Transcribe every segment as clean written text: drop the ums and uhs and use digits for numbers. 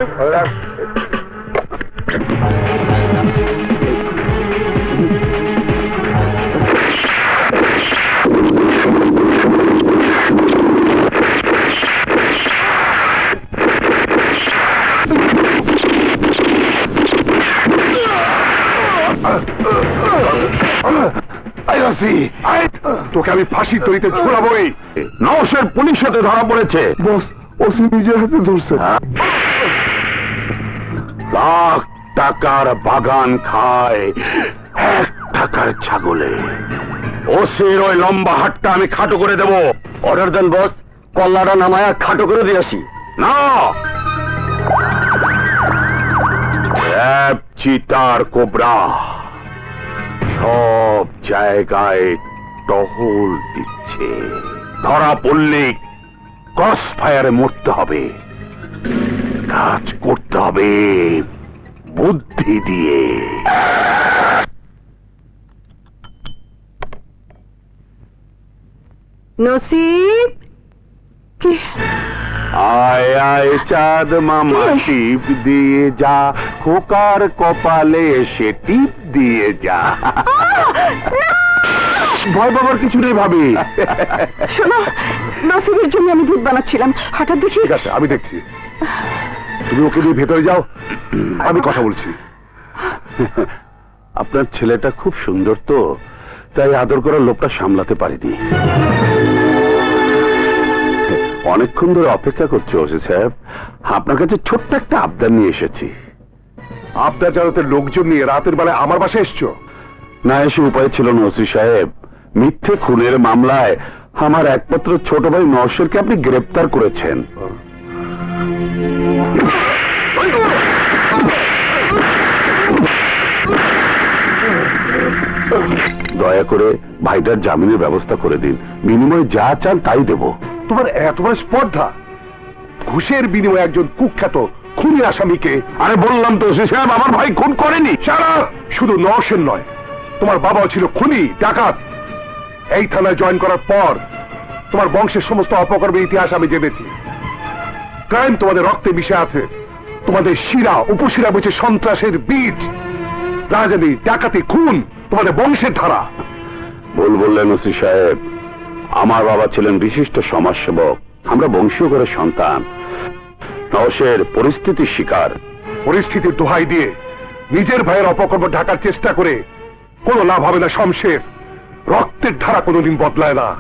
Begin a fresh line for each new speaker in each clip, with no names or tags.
তোকে আমি ফাঁসি তৈরিতে ঝোলাবই। নওশের পুলিশ হাতে ধরা পড়েছে। বস, ওসি নিজের হাতে ধরছে। লাখ টাকার বাগান খায় 1 টাকার ছাগলে। ওসির ওই লম্বা হাতটা আমি খাটো করে দেব। অর্ডার দেন বস, কল্লাটা নামায়া খাটো করে দিয়ে আসি। না, চিতার কোবরা সব জায়গায় টহল দিচ্ছে। ধরা পড়লে ক্রস ফায়ারে মরতে হবে। কাজ করতে হবে বুদ্ধি দিয়ে।
নসিব,
আয় আয় চাঁদ মামা টিপ দিয়ে যা, খোকার কপালে এসে টিপ দিয়ে যা। ভয় পাবার কিছু নেই ভাবি।
শোনো, নসিবের জন্য আমি দুধ বানাচ্ছিলাম, হঠাৎ দেখি।
ঠিক আছে, আমি দেখছি। তুমি ওকে নিয়ে ভেতরে যাও, আমি কথা বলছি। আপনার ছেলেটা খুব সুন্দর তো, তাই আদর করার লোকটা সামলাতে পারিনি। অনেকক্ষণ ধরে অপেক্ষা করছে ওসি সাহেব। আপনার কাছে ছোট্ট একটা আবদার নিয়ে এসেছি। আবদার জানাতে লোকজন নিয়ে রাতের বেলায় আমার বাসায় এসছো? না এসে উপায় ছিল না ওসি সাহেব। মিথ্যে খুনের মামলায় আমার একমাত্র ছোট ভাই নওশেরকে আপনি গ্রেপ্তার করেছেন। দয়া করে ভাইটার জামিনের ব্যবস্থা করে দিন। বিনিময়ে যা চান তাই দেব। তোমার এত বড় স্পর্ধা! ঘুষের বিনিময়ে একজন কুখ্যাত খুনি আসামিকে। আরে বললাম তো ওসি সাহেব, আমার ভাই খুন করেনি। সারা শুধু নওশের নয়, তোমার বাবাও ছিল খুনি, ডাকাত। এই থানায় জয়েন করার পর তোমার বংশের সমস্ত অপকর্মের ইতিহাস আমি জেনেছি। ক্রাইম তোমাদের রক্তে মিশে আছে। তোমাদের শিরা উপশিরা বইছে সন্ত্রাসের বীজ। রাজনীতি, ডাকাতি, খুন তোমাদের বংশের ধারা। ভুল বললেন ওসি সাহেব। আমার বাবা ছিলেন বিশিষ্ট সমাজসেবক। আমরা বংশীয় ঘরের সন্তান। নওশের পরিস্থিতির শিকার। পরিস্থিতির দোহাই দিয়ে নিজের ভাইয়ের অপকর্ম ঢাকার চেষ্টা করে কোনো লাভ হবে না শমশের। রক্তের ধারা কোনোদিন বদলায় না।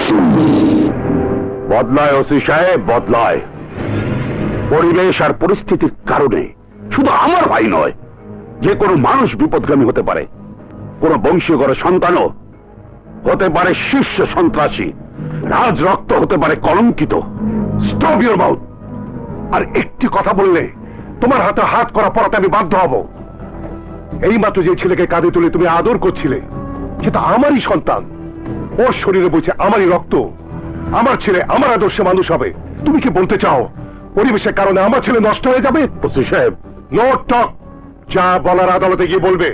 বদলায় ওসি সাহেব, বদলায়। পরিবেশ আর পরিস্থিতির কারণে শুধু আমার ভাই নয়, যে কোনো মানুষ বিপদগামী হতে পারে। কোন বংশীয় ঘরের সন্তানও হতে পারে শীর্ষ সন্ত্রাসী। রাজ রক্ত হতে পারে কলঙ্কিত। Stop your mouth. আর একটি কথা বললে তোমার হাতে হাত করা পড়াতে আমি বাধ্য হব। এই মাত্র যে ছেলেকে কাঁধে তুলে তুমি আদর করছিলে, সেটা আমারই সন্তান। ওর শরীরে বইছে আমারই রক্ত। আমার ছেলে আমার আদর্শে মানুষ হবে। তুমি কি বলতে চাও পরিবেশের কারণে আমার ছেলে নষ্ট হয়ে যাবে? ওসি সাহেব, নো টক। যা বলার আদালতে গিয়ে বলবে।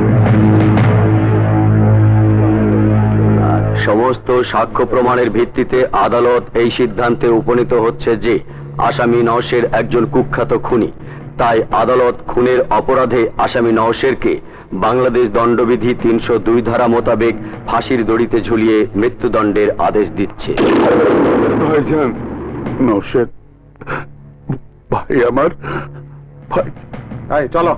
সমস্ত সাক্ষ্য প্রমাণের ভিত্তিতে আদালত এই সিদ্ধান্তে উপনীত হচ্ছে যে আসামি নওশের একজন কুখ্যাত খুনি। তাই আদালত খুনের অপরাধে আসামি নওশেরকে বাংলাদেশ দণ্ডবিধি 302 ধারা মোতাবেক ফাঁসির দড়িতে ঝুলিয়ে মৃত্যুদণ্ডের আদেশ দিচ্ছে।
ভাইজান, নওশের ভাই আমার ভাই। চলো।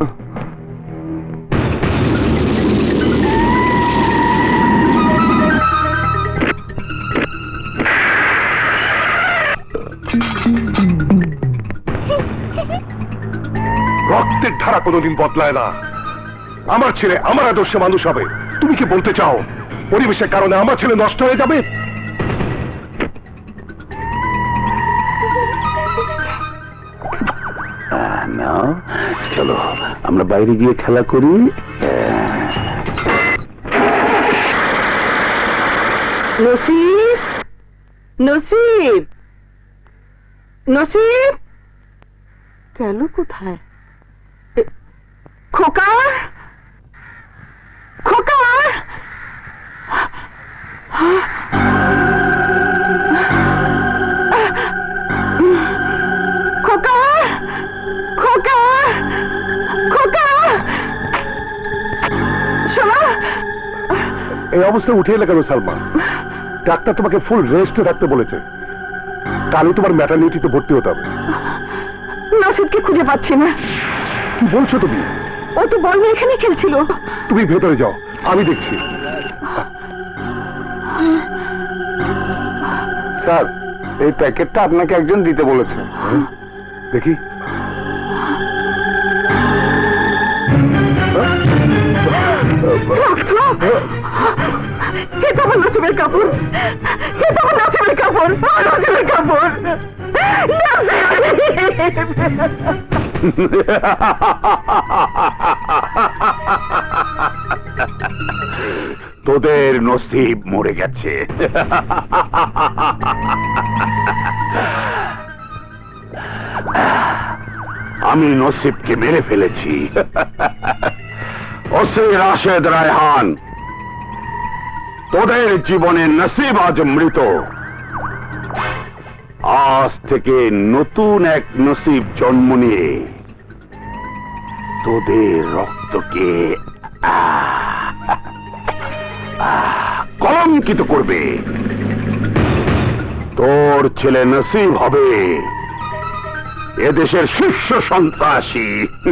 রক্তের ধারা কোনোদিন বদলায় না। আমার ছেলে আমার আদর্শে মানুষ হবে। তুমি কি বলতে চাও পরিবেশের কারণে আমার ছেলে নষ্ট হয়ে যাবে? চলো আমরা বাইরে গিয়ে খেলা করি।
নসিব, নসিব, নসিব গেল কোথায়? খোকা, খোকা, খোকা,
এই অবস্থায় উঠে এলে কেন সালমা? ডাক্তার তোমাকে ফুল রেস্টে থাকতে বলেছে। কালই তোমার ম্যাটারনিটিতে ভর্তি হতে হবে।
নসিবকে খুঁজে পাচ্ছি না।
কি বলছো তুমি?
ও তো বল নিয়ে এখানে খেলছিল।
তুমি ভেতরে যাও, আমি দেখছি।
স্যার, এই প্যাকেটটা আপনাকে একজন দিতে বলেছে।
দেখি।
কে তোমার নসিবের কাপড়? কে তোমার নসিবের কাপড়? নসিবের কাপড়!
তোদের নসিব মরে গেছে। আমি নসিবকে মেরে ফেলেছি। ওসি রাশেদ রায়হান, তোদের জীবনের নসিব আজ মৃত। আজ থেকে নতুন এক নসিব জন্ম নিয়ে তোদের রক্তকে কলঙ্কিত করবে। তোর ছেলে নসিব হবে এদেশের শীর্ষ সন্ত্রাসী।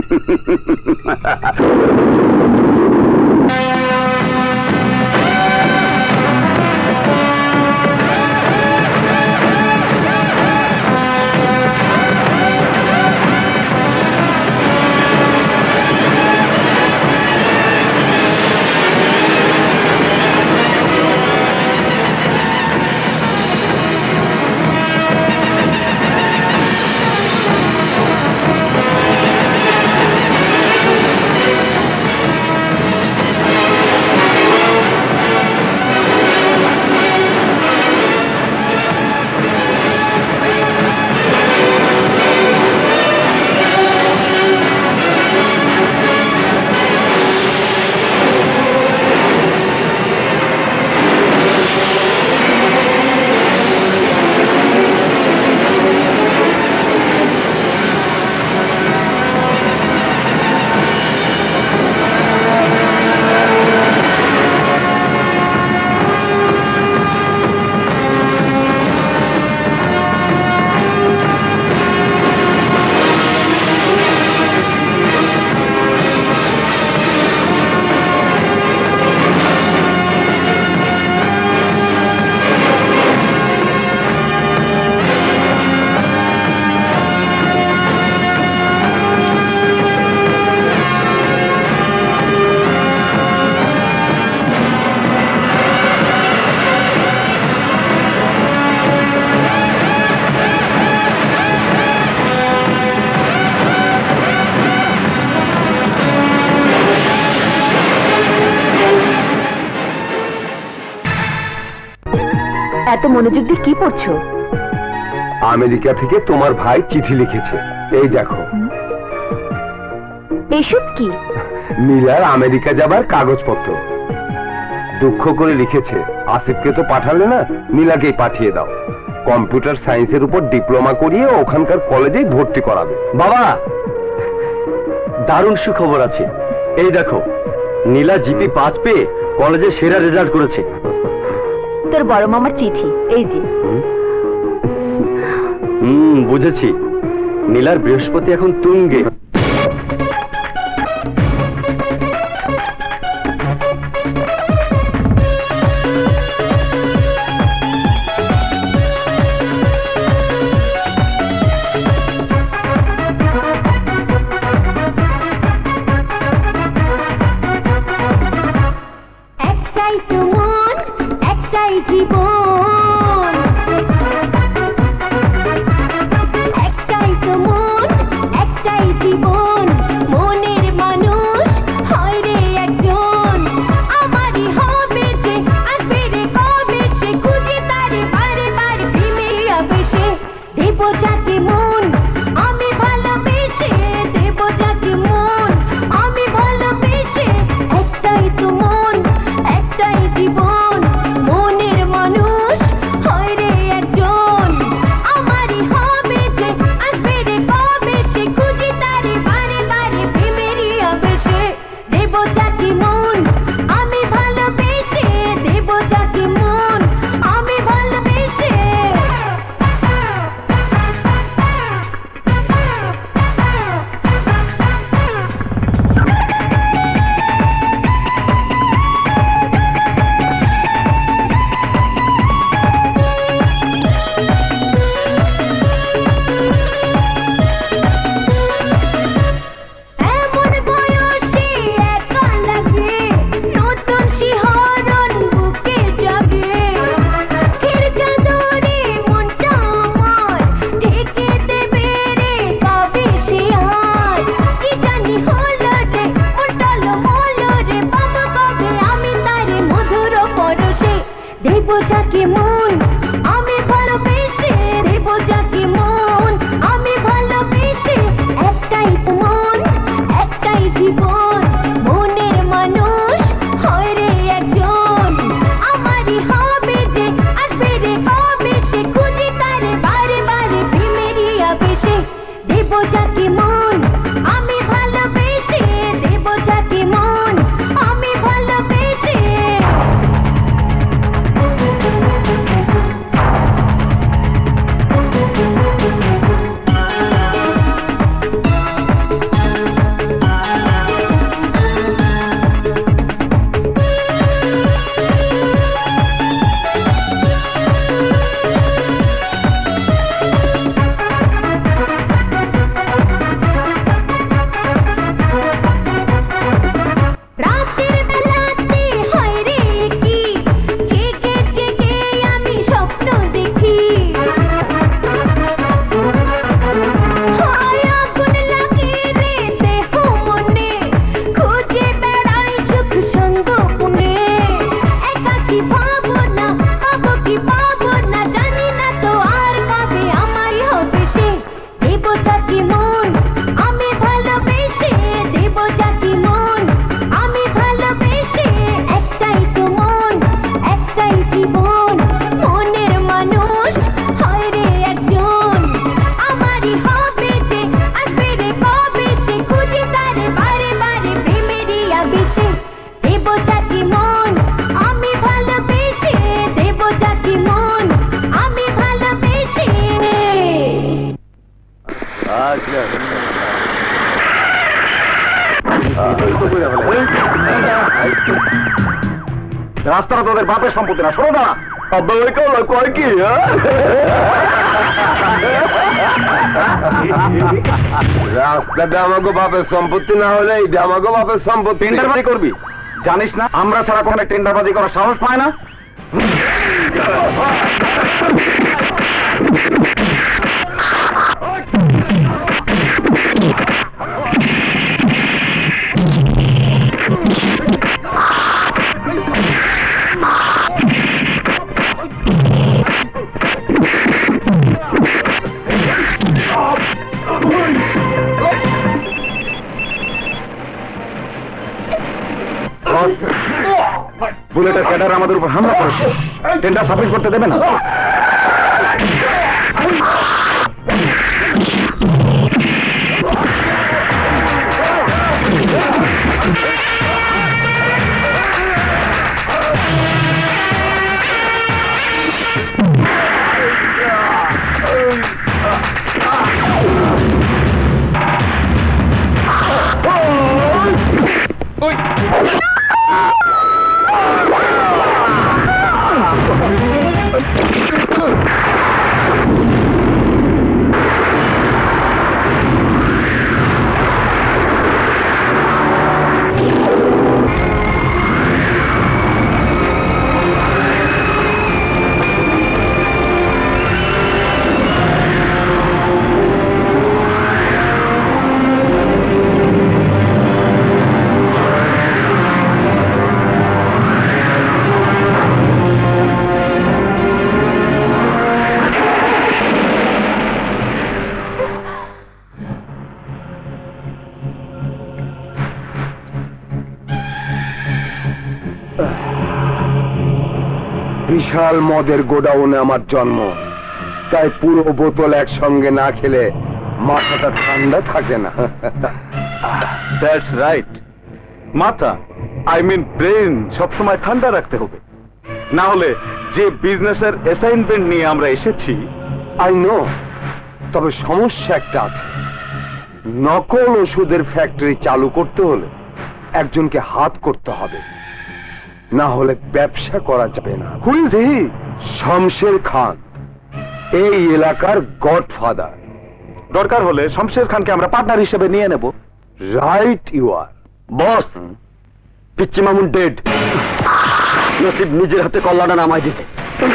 এত মনোযোগ দিয়ে কি পড়ছো?
আমেরিকা থেকে তোমার ভাই চিঠি লিখেছে, এই দেখো।
এসব কি?
নীলার আমেরিকা যাবার কাগজপত্র। দুঃখ করে লিখেছে, আসিফকে তো পাঠালে না, নীলাকেই পাঠিয়ে দাও। কম্পিউটার সায়েন্সের উপর ডিপ্লোমা করিয়ে ওখানকার কলেজেই ভর্তি করাবে।
বাবা, দারুণ সুখবর আছে। এই দেখো, নীলা জিপি 5 পেয়ে কলেজে সেরা রেজাল্ট করেছে।
তোর বড় মামার চিঠি, এই যে।
বুঝেছি। নীলার বৃহস্পতি এখন তুঙ্গে।
একটাই তো মন, একটাই জীবন, একটাই তো মন, একটাই জীবন। দেব যাকে মন আমি ভালোবেসে, দেব যাকে মন আমি ভালোবেসে।
রাস্তাটা তোদের বাপের সম্পত্তি না, শোনো না।
কয় কি
রাস্তাটা আমাকে বাপের সম্পত্তি না হলে এইটা আমাকে বাপের সম্পত্তি।
টেন্ডারবাজি করবি? জানিস না আমরা ছাড়া কোনো টেন্ডারবাজি করার সাহস পায় না। বুলেটের ক্যাডার আমাদের উপর হামলা করেছে, টেন্ডার সাবমিট করতে দেবে না।
বিশাল মদের গোডাউনে আমার জন্ম, তাই পুরো বোতল একসঙ্গে না খেলে মাথাটা ঠান্ডা থাকে না।
দ্যাটস রাইট, মাথা আই মিন ব্রেন সবসময় ঠান্ডা রাখতে হবে, না হলে যে বিজনেসের অ্যাসাইনমেন্ট নিয়ে আমরা এসেছি।
আই নো, তবে সমস্যা একটা আছে। নকল ওষুধের ফ্যাক্টরি চালু করতে হলে একজনকে হাত করতে হবে, না হলে ব্যবসা করা যাবে না।
Who is he?
শমশের খান, এই এলাকার গডফাদার।
দরকার হলে শমশের খানকে আমরা পার্টনার হিসেবে নিয়ে নেব।
রাইট ইউ আর।
বস, পিচ্চি মামুন ডেড। নসিব নিজের হাতে কল্লাটা নামাই দিছে।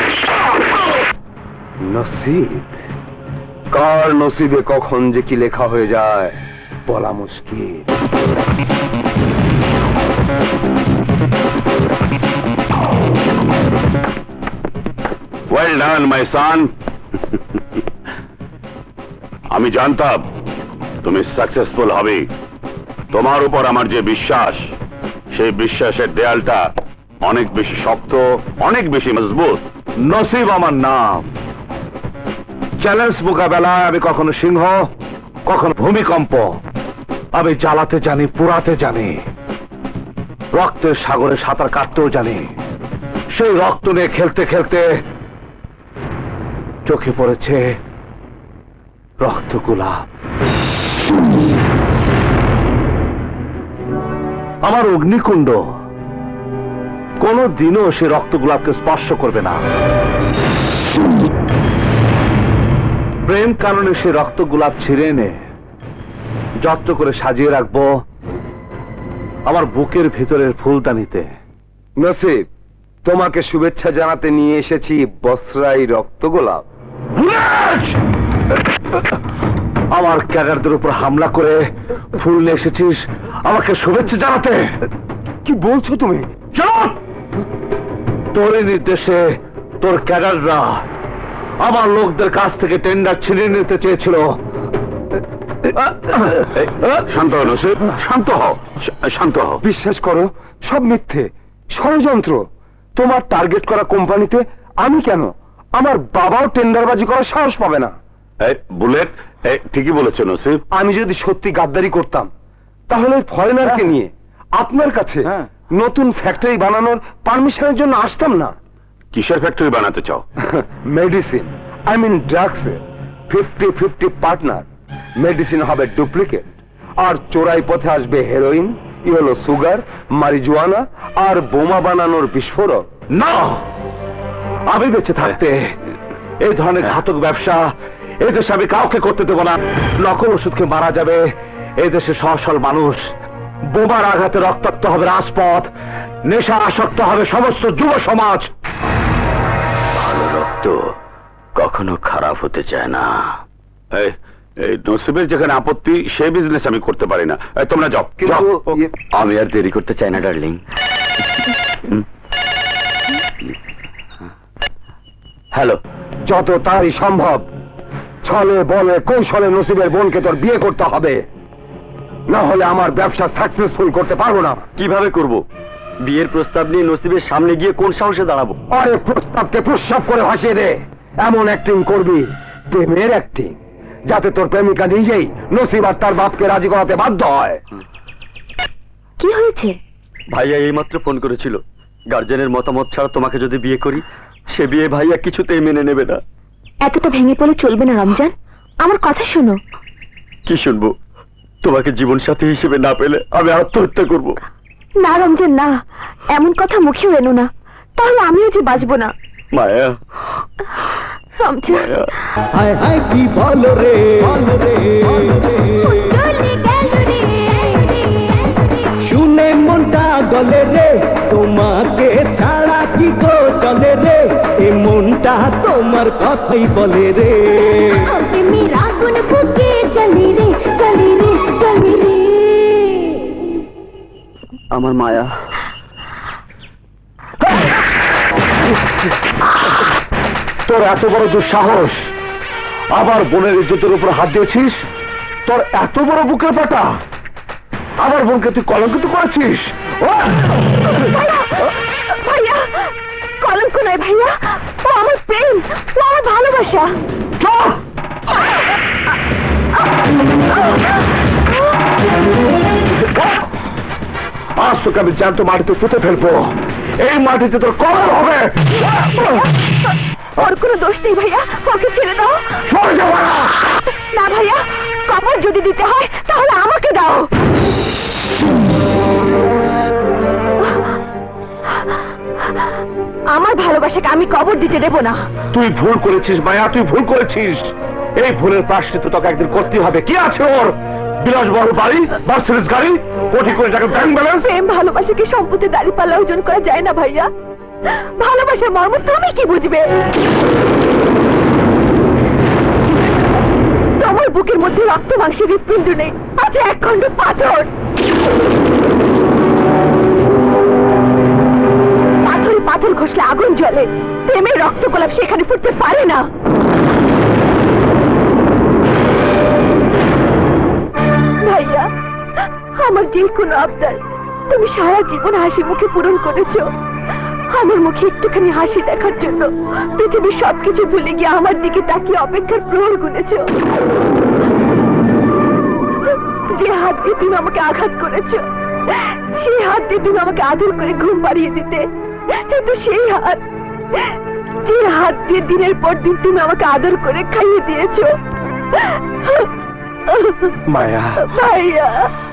নসিব? কার নসিবে কখন যে কি লেখা হয়ে যায় বলা মুশকিল।
Well done my son. আমি জানতাম তুমি সাকসেসফুল হবে। তোমার উপর আমার যে বিশ্বাস, সেই বিশ্বাসের দেয়ালটা অনেক বেশি শক্ত, অনেক বেশি মজবুত। নসিব আমার নাম। চ্যালেঞ্জ মোকাবেলায় আমি কখনো সিংহ, কখনো ভূমিকম্প। আমি জ্বালাতে জানি, পোড়াতে জানি, রক্তের সাগরে সাঁতার কাটতেও জানি। সেই রক্ত নিয়ে খেলতে খেলতে চোখে পড়েছে রক্তগুলাপ। আমার অগ্নিকুণ্ড কোনো দিনও সে রক্তগুলাপকে স্পর্শ করবে না। প্রেম কারণে সে রক্তগুলাপ ছিঁড়ে এনে যত্ন করে সাজিয়ে রাখবো আমার বুকের ভিতরের ফুলদানিতে।
নসিব, তোমাকে শুভেচ্ছা জানাতে নিয়ে এসেছি বসরাই রক্তগোলাপ।
আমার ক্যাডারদের উপর হামলা করে ফুল নিয়ে এসেছিস আমাকে শুভেচ্ছা জানাতে?
কি বলছো তুমি?
চুপ! তোর নির্দেশে তোর ক্যাডাররা আমার লোকদের কাছ থেকে টেন্ডার ছিনিয়ে নিতে চেয়েছিল। শান্ত হও নসিব, শান্ত হও, শান্ত হও।
বিশ্বাস করো, সব মিথ্যে, ষড়যন্ত্র। তোমার টার্গেট করা কোম্পানিতে আমি কেন, আমার বাবাও টেন্ডারবাজি করার সাহস পাবে না।
বুলেট ঠিকই বলেছে নসিব।
আমি যদি সত্যি গাদ্দারি করতাম তাহলে ফরেনারকে নিয়ে আপনার কাছে নতুন ফ্যাক্টরি বানানোর পারমিশনের জন্য আসতাম না।
কিসের ফ্যাক্টরি বানাতে চাও?
Medicine, I mean drugs. 50-50 partner. Medicine হবে ডুপ্লিকেট, আর চোরাই পথে আসবে হেরোইন, ইয়েলো সুগার, মারিজুয়ানা আর বোমা বানানোর বিস্ফোরক।
না, আমি বেঁচে থাকতে এই ধরনের ঘাতক ব্যবসা এদেশে আমি কাউকে করতে দেব না। নকল ওষুধকে মারা যাবে এদেশে সহসল মানুষ, বোমার আঘাতে রক্তাক্ত হবে রাজপথ, নেশা আসক্ত হবে সমস্ত যুব সমাজ।
ভালো রক্ত কখনো খারাপ হতে চায় না।
এই নসিবের যেখানে আপত্তি সে বিজনেস আমি করতে পারি না। তোমরা যাও।
কিন্তু
আমি আর দেরি করতে চাই না ডার্লিং। হ্যালো,
যত তাড়াতাড়ি সম্ভব ছলে বলে কৌশলে নসিবের বোনকে তোর বিয়ে করতে হবে, না হলে আমার ব্যবসা সাকসেসফুল করতে পারবো না।
কিভাবে করব? বিয়ের প্রস্তাব নিয়ে নসিবের সামনে গিয়ে কোন সাহসে দাঁড়াবো?
আরে প্রস্তাবকে প্রস্তাব করে ভাসিয়ে দে। এমন অ্যাক্টিং করবি, প্রেমের অ্যাক্টিং, যাতে তোর প্রেমিকা নিজেই নসিব আর তার বাপকে রাজি করাতে বাধ্য হয়।
কি হয়েছে?
ভাইয়া এইমাত্র ফোন করেছিল, গার্জেনের মতামত ছাড়া তোমাকে যদি বিয়ে করি সে বিয়ে ভাইয়া কিছুতেই মেনে নেবে না।
এতটা ভেঙে পড়ে চলবে না রমজান, আমার কথা শোনো।
কি শুনবো? তোমাকে জীবন সাথী হিসেবে না পেলে আমি আত্মহত্যা করব।
না রমজান না, এমন কথা মুখেও এনো না, তাহলে আমিও যে বাঁচবো না।
মায়া,
রমজান,
মায়া।
হায় হায় কি বলো রে, চলে গেল রে, শুনে মনটা গলে রে, তোমাকে ছাড়া কি গো চলে রে, এই মনটা তোমার কথাই বলে রে। প্রেমের আগুন বুকে চলে রে, চলে রে, চলে রে।
আমার মায়া।
তোর এত বড় দুঃসাহস, আবার বোনের ইজ্জতের উপর হাত দিয়েছিস? তোর এত বড় বুকের পাটা, আমার বোনকে তুই কলঙ্কিত করেছিস।
ভাইয়া, কলঙ্ক নয় ভাইয়া, ও আমার প্রেম, ও আমার ভালোবাসা।
চুপ! আজ তোকে আমি জ্যান্ত মাটিতে পুঁতে ফেলবো, এই মাটিতে তোর কবর হবে।
ওর কোনো দোষ নেই ভাইয়া, ওকে ছেড়ে দাও।
সরে যাবো না।
না ভাইয়া, কবর যদি দিতে হয় তাহলে আমাকে দাও। আমার ভালোবাসাকে আমি কবর দিতে দেব না।
তুই ভুল করেছিস মায়া, তুই ভুল করেছিস। এই ভুলের প্রায়শ্চিত্ত তোকে একদিন করতে হবে। কি আছে ওর? বিলাসবহুল বাড়ি, মার্সিডিজ গাড়ি, কোটি কোটি টাকা ব্যাংক ব্যালেন্স।
প্রেম ভালোবাসাকে সম্পত্তি দাঁড়িপাল্লা অর্জন করা যায় না ভাইয়া। ভালোবাসার মর্ম তুমি কি বুঝবে? তোমার বুকের মধ্যে রক্ত মাংসের হৃৎপিণ্ড নেই, আছে এক খণ্ড পাথর। পাথরে পাথর ঘষলে আগুন জ্বলে, প্রেমের রক্ত গোলাপ সেখানে ফুটতে পারে না। ভাইয়া, আমার যে কোনো আবদার তুমি সারা জীবন হাসি মুখে পূরণ করেছো। আমার মুখে একটুখানি হাসি দেখার জন্য পৃথিবীর সবকিছু ভুলে গিয়ে আমার দিকে তাকিয়ে অপেক্ষার প্রহর গুনেছো। দিয়ে তুমি আমাকে আঘাত করেছো, সেই হাত দিয়ে তুমি আমাকে আদর করে ঘুম পাড়িয়ে দিতে। কিন্তু সেই হাত, যে হাত দিয়ে দিনের পর দিন তুমি আমাকে আদর করে খাইয়ে দিয়েছো।
মায়া,
ভাইয়া।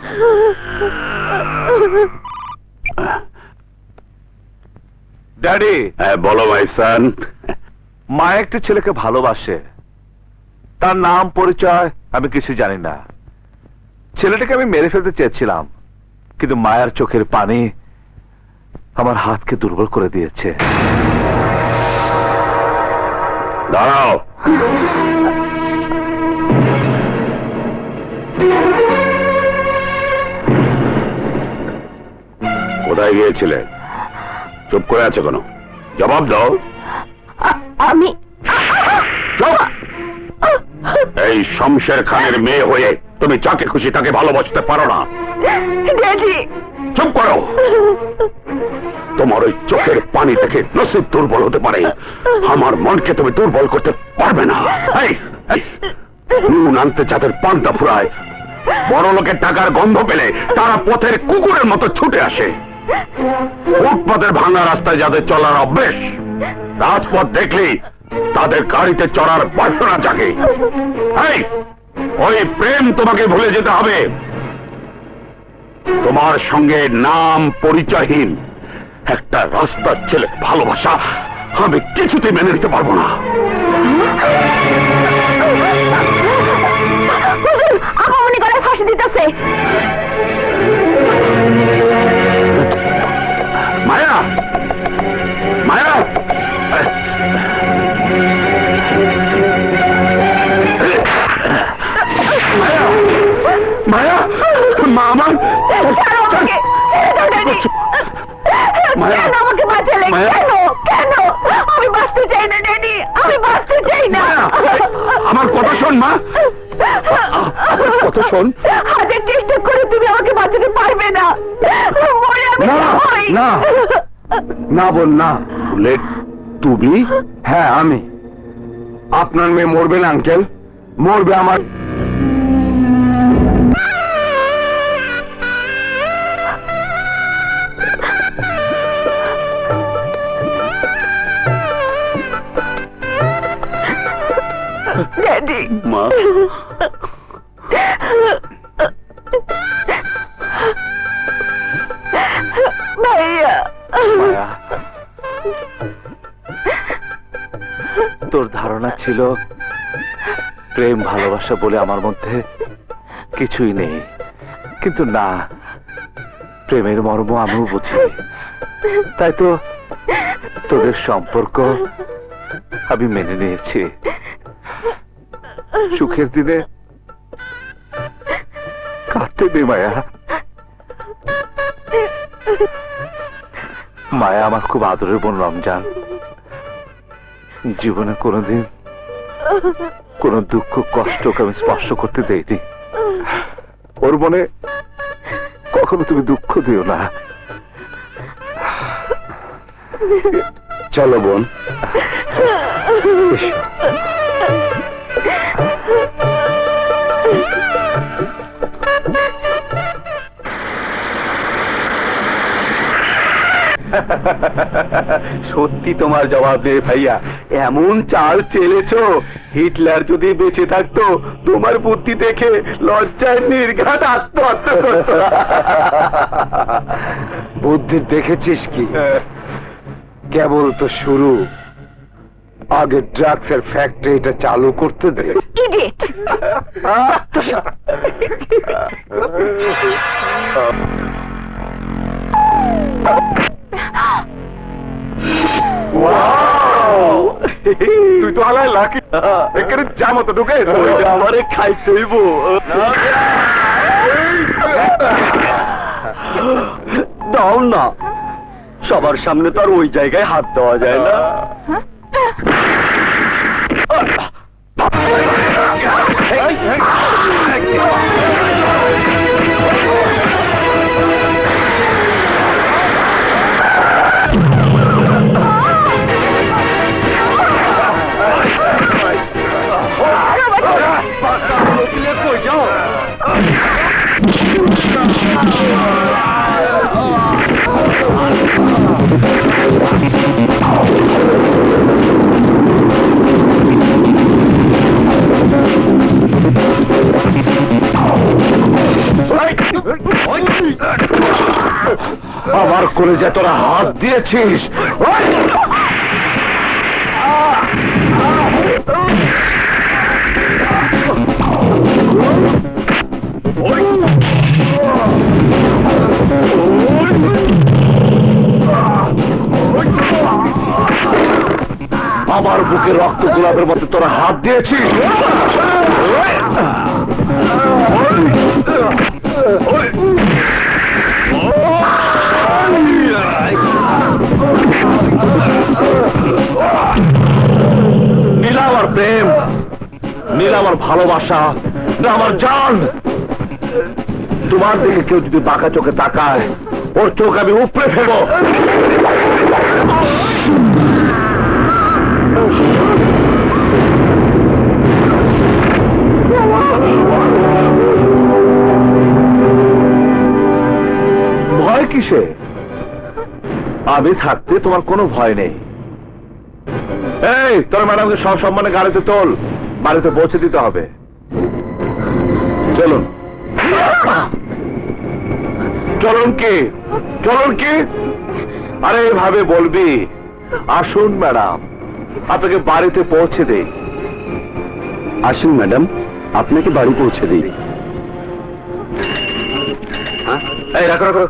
ড্যাডি। বলো মাই সান।
মা একটা ছেলেকে ভালোবাসে, তার নাম পরিচয় আমি কিছু জানি না। ছেলেটাকে আমি মেরে ফেলতে চেয়েছিলাম, কিন্তু মায়ের চোখের পানি আমার হাতকে দুর্বল করে দিয়েছে।
দাঁড়াও। কোথায় গিয়েছিলে? চুপ করে আছো কেন? জবাব দাও।
আমি
এই শমশের খানের মেয়ে হয়ে তুমি যাকে খুশি তাকে ভালোবাসতে পারো না।
ড্যাডি।
চুপ করো। তোমার ওই চোখের পানি থেকে নসিব দুর্বল হতে পারে, আমার মনকে তুমি দুর্বল করতে পারবে না। নুন আনতে যাদের পান্তা ফুরায়, বড় লোকের টাকার গন্ধ পেলে তারা পথের কুকুরের মতো ছুটে আসে। ফুটপাতের ভাঙা রাস্তায় যাদের চলার অভ্যেস, রাজপথ দেখলেই তাদের গাড়িতে চড়ার বাসনা জাগে। ওই প্রেম তোমাকে ভুলে যেতে হবে। তোমার সঙ্গে নাম পরিচয়হীন একটা রাস্তার ছেলে ভালোবাসা আমি কিছুতে মেনে নিতে পারবো না।
আপামনি গলায় ফাঁসি দিতেছে।
মায়া, মায়া, মায়া, মা আমার।
কেন আমাকে বাঁচালে? কেন? কেন? আমি বাঁচতে চাই না ড্যাডি, আমি বাঁচতে চাই না।
আমার কথা শোন মা, কথা শোন।
হাজার চেষ্টা করে তুমি আমাকে বাঁচাতে পারবে না। মরে আমি যাবই।
না না বোন, না।
বুলেট, তুমি?
হ্যাঁ আমি। আপনার মেয়ে মরবে না আঙ্কেল, মরবে আমার।
ড্যাডি।
মা,
ভাইয়া।
মায়া, তোর ধারণা ছিল প্রেম ভালোবাসা বলে আমার মধ্যে কিছুই নেই, কিন্তু না, প্রেমের মর্ম আমিও বুঝি। তাই তো তোদের সম্পর্ক আমি মেনে নিয়েছি। সুখের দিনে কাঁদতে দে মায়া। মায়া আমার খুব আদরের বোন রমজান। জীবনে কোনোদিন কোনো দুঃখ কষ্টকে আমি স্পর্শ করতে দেইনি। ওর মনে কখনো তুমি দুঃখ দিও না।
চলো বোন।
সত্যি তোমার জবাব নেই ভাইয়া, এমন চাল চেলেছো, হিটলার যদি বেঁচে থাকতো তোমার বুদ্ধি দেখে লজ্জায় নির্ঘাত আত্মহত্যা করত।
বুদ্ধি দেখেছিস কি? কেবল তো শুরু, আগে ড্রাগসের ফ্যাক্টরিটা চালু করতে দে।
ইডিয়েট।
তুই তো আলাই লাকি, এখানে যা মতো ঢুকে আমারে খাইতে হইব। দাও না, সবার সামনে তো আর ওই জায়গায় হাত দেওয়া যায় না। কই যাও? আমার কলেজে তোরা হাত দিয়েছিস। আমার বুকে রক্ত গোলাপের মতো তোরা হাত দিয়েছিস। নীলা আমার প্রেম, নীলা আমার ভালোবাসা, না আমার জান। তোমার দিকে কেউ যদি বাঁকা চোখে তাকায়, ওর চোখ আমি উপড়ে ফেলবো। ভয় কিসে? আমি থাকতে তোমার কোনো ভয় নেই। এই তোর ম্যাডামকে সসম্মানে গাড়িতে তোল, বাড়িতে পৌঁছে দিতে হবে। চলুন। চলুন কি? চলুন কি? আরে এভাবে বলবি, আসুন ম্যাডাম, আপনাকে বাড়িতে পৌঁছে দেই।
আসুন ম্যাডাম, আপনাকে বাড়ি পৌঁছে দিই।
এই রাখো রাখো।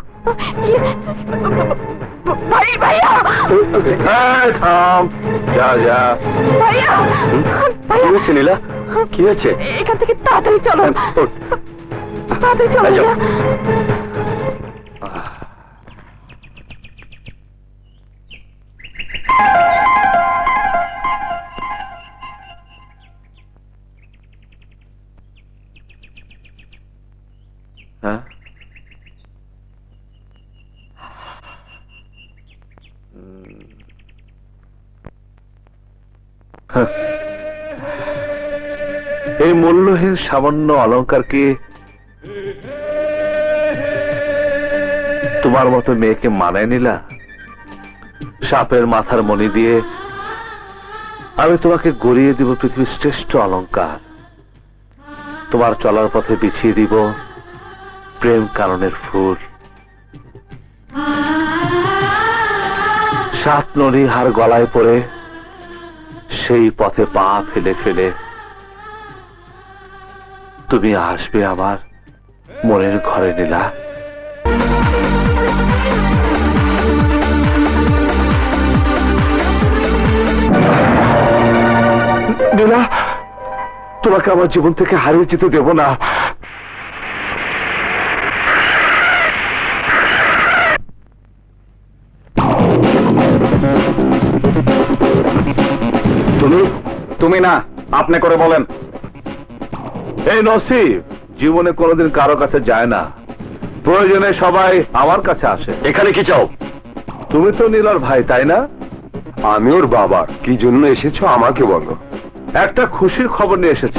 ভাইয়া
এই থাম, যা যা।
ভাইয়া
কি হয়েছে নীলা? কি হয়েছে?
এখান থেকে তাড়াতাড়ি চলো, তাড়াতাড়ি চলো।
যাও।
হ্যাঁ, এই মূল্যহীন সামান্য অলংকারকে তোমার মতো মেয়েকে মানায় নিলা? সাপের মাথার মণি দিয়ে আমি তোমাকে গড়িয়ে দিব পৃথিবীর শ্রেষ্ঠ অলংকার। তোমার চলার পথে বিছিয়ে দিব প্রেম কাননের ফুল। 7 নদী হার গলায় পড়ে সেই পথে পা ফেলে ফেলে তুমি আসবে আমার মনের ঘরে নীলা। নীলা, তোমাকে আমার জীবন থেকে হারিয়ে যেতে দেব না।
তুমি না, আপনি করে বলেন।
এই নসিব জীবনে কোনোদিন কারো কাছে যায় না, প্রয়োজনে সবাই আমার কাছে আসে।
এখানে কি চাও?
তুমি তো নীলার ভাই, তাই না?
আমি ওর বাবা। কি জন্য এসেছো আমাকে বলো।
একটা খুশির খবর নিয়ে এসেছি।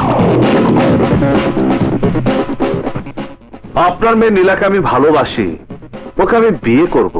আপনার মেয়ে নীলাকে আমি ভালোবাসি, ওকে আমি বিয়ে করব।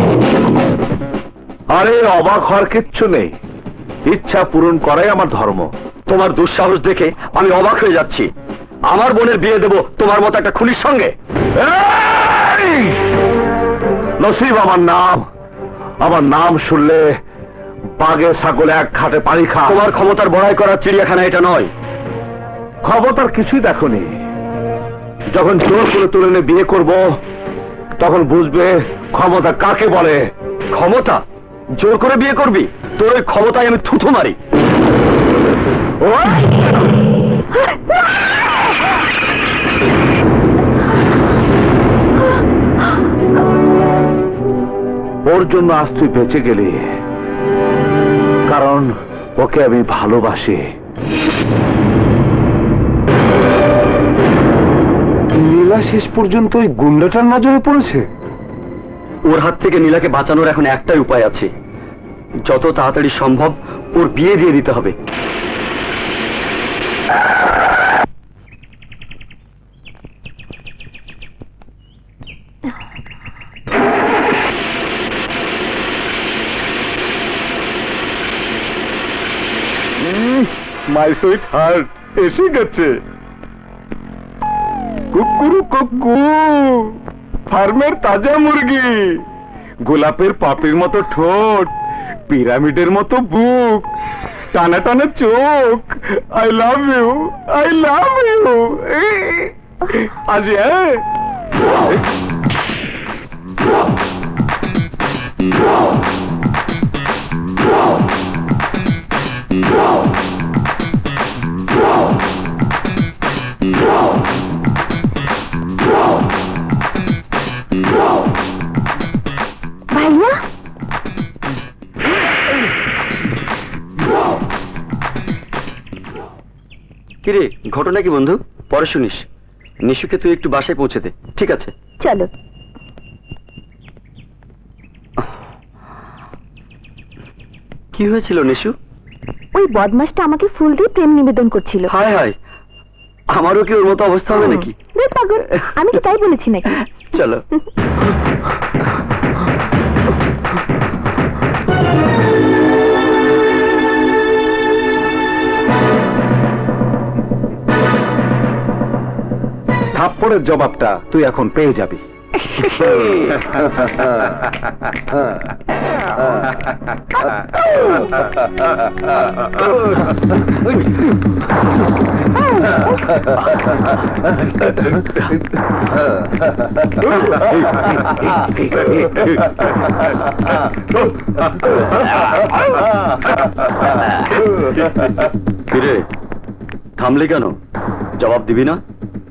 আরে অবাক হওয়ার কিচ্ছু নেই, ইচ্ছা পূরণ করাই আমার ধর্ম।
তোমার দুঃসাহস দেখে আমি অবাক হয়ে যাচ্ছি। আমার বোনের বিয়ে দেব তোমার মতো একটা খুনির সঙ্গে?
এই! নসিব আমার নাম, আমার নাম শুনলে বাঘে ছাগলে এক ঘাটে পানি খা।
তোমার ক্ষমতার বড়াই করার চিড়িয়াখানা এটা নয়।
ক্ষমতার কিছুই দেখনি। যখন জোর করে তুলে এনে বিয়ে করব, তখন বুঝবে ক্ষমতা কাকে বলে।
ক্ষমতা? জোর করে বিয়ে করবি? তোর ওই ক্ষমতায় আমি থুথু মারি।
ওর জন্য আজ তুই বেঁচে গেলি, কারণ ওকে আমি ভালোবাসি।
নীলা শেষ পর্যন্ত ওই গুন্ডাটার নজরে পড়েছে।
ওর হাত থেকে নীলাকে বাঁচানোর এখন একটাই উপায় আছে, যত তাড়াতাড়ি সম্ভব ওর বিয়ে দিয়ে দিতে হবে।
মাই সুইট হার্ট এসে গেছে। কুকুরু কুকু,
ফার্মের তাজা মুরগি, গোলাপের পাপড়ির মতো ঠোঁট, পিরামিডের মতো বুক, টানা টানা চোখ। I love you, I love you. আজ
ভাইয়া,
কিরে, ঘটনা কি বন্ধু? পরে শুনিস। নিশুকে তুই একটু বাসায় পৌঁছে দে, ঠিক আছে?
চলো।
কি হয়েছিল নিশু?
ওই বদমাসটা আমাকে ফুল দিয়ে প্রেম নিবেদন করছিল।
হায় হায়, আমারও কি ওর মতো অবস্থা হবে নাকি?
দূর পাগল, আমি কি তাই বলেছি নাকি?
চলো।
থাপ্পড়ের জবাবটা তুই এখন পেয়ে যাবি।
কিরে, থামলি কেন? জবাব দিবি না?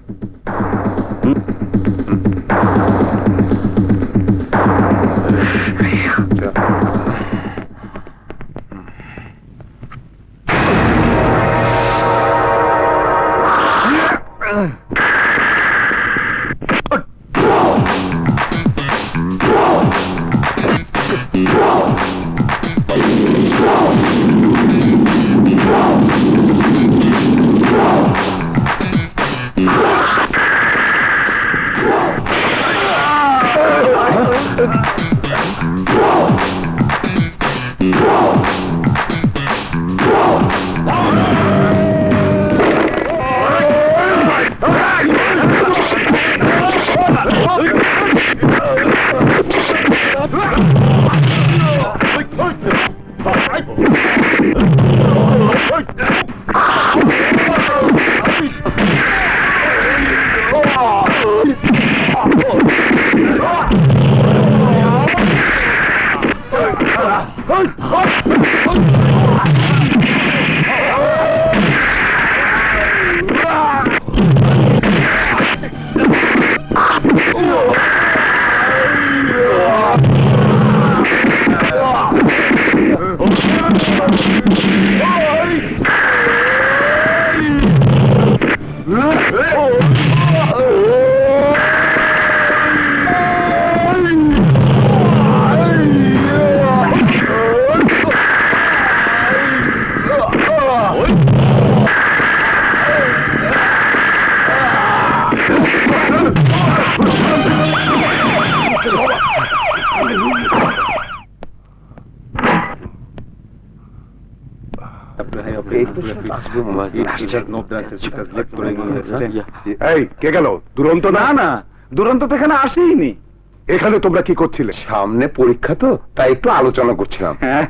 এই কে গেল? দুরন্ত না?
না, দুরন্ত তো এখানে আসেইনি।
এখানে তোমরা কি করছিলে?
সামনে পরীক্ষা তো, তাই একটু আলোচনা করছিলাম।
হ্যাঁ,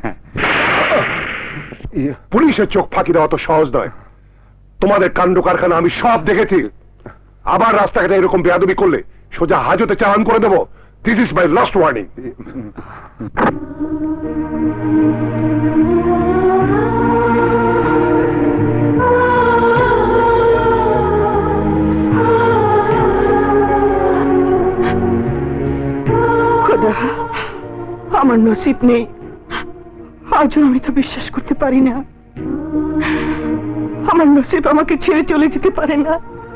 পুলিশের চোখ ফাঁকি দেওয়া তো সহজ নয়। তোমাদের কাণ্ড কারখানা আমি সব দেখেছি। আবার রাস্তাঘাটে এরকম বেয়াদবি করলে সোজা হাজতে চালান করে দেবো। This is my last warning.
খোদা, আমার নসিব নেই। আজও আমি তো বিশ্বাস করতে পারি না আমার নসিব আমাকে ছেড়ে চলে যেতে পারে না।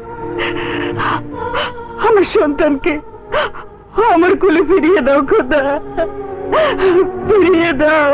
আমার সন্তানকে আমার কোলে ফিরিয়ে দাও খোদা, ফিরিয়ে দাও।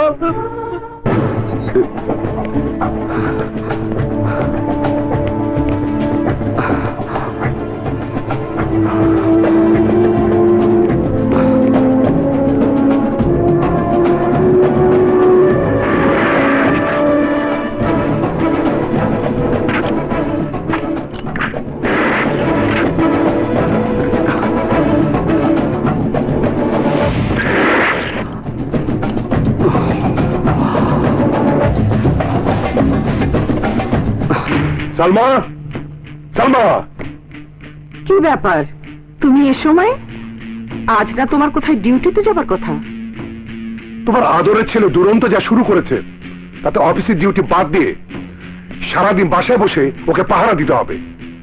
সালমা, সালমা,
কি ব্যাপার তুমি এ সময়? আজ না তোমার কোথায় ডিউটিতে যাবার কথা?
তোমার আদরের ছেলে দুরন্ত যা শুরু করেছে, তাতে অফিসের ডিউটি বাদ দিয়ে সারাদিন বাসায় বসে ওকে পাহারা দিতে হবে।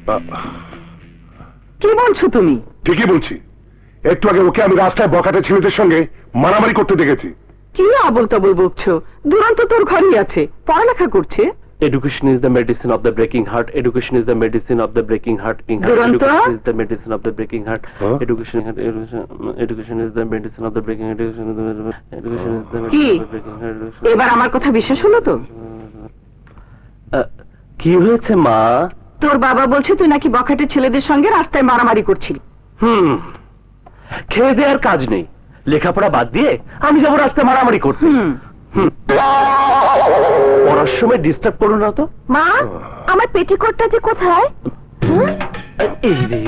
কি বলছো তুমি?
ঠিকই বলছি। একটু আগে ওকে আমি রাস্তায় বখাটে ছেলেদের সঙ্গে মারামারি করতে দেখেছি।
কি আবল তাবল বকছো? দুরন্ত তোর ঘরেই আছে, পড়ালেখা করছে।
Education is the medicine of the breaking heart. Education is the medicine of the breaking heart.
Duranta?
Education is the medicine of the breaking heart.
Huh?
Education is the medicine of the breaking heart. Education is the
কি?
medicine of the breaking heart.
এবার আমার কথা বিশ্বাস হলো তো?
কি হয়েছে মা?
তোর বাবা বলছে তুই নাকি বখাটে ছেলেদের সঙ্গে রাস্তায় মারামারি করছিলি।
খেয়ে দেওয়ার কাজ নেই, লেখাপড়া বাদ দিয়ে আমি যাবো রাস্তায় মারামারি করতে? পড়ার সময় ডিস্টার্ব করো না তো।
মা, আমার পেটিকোটটা যে কোথায়?
এই রে,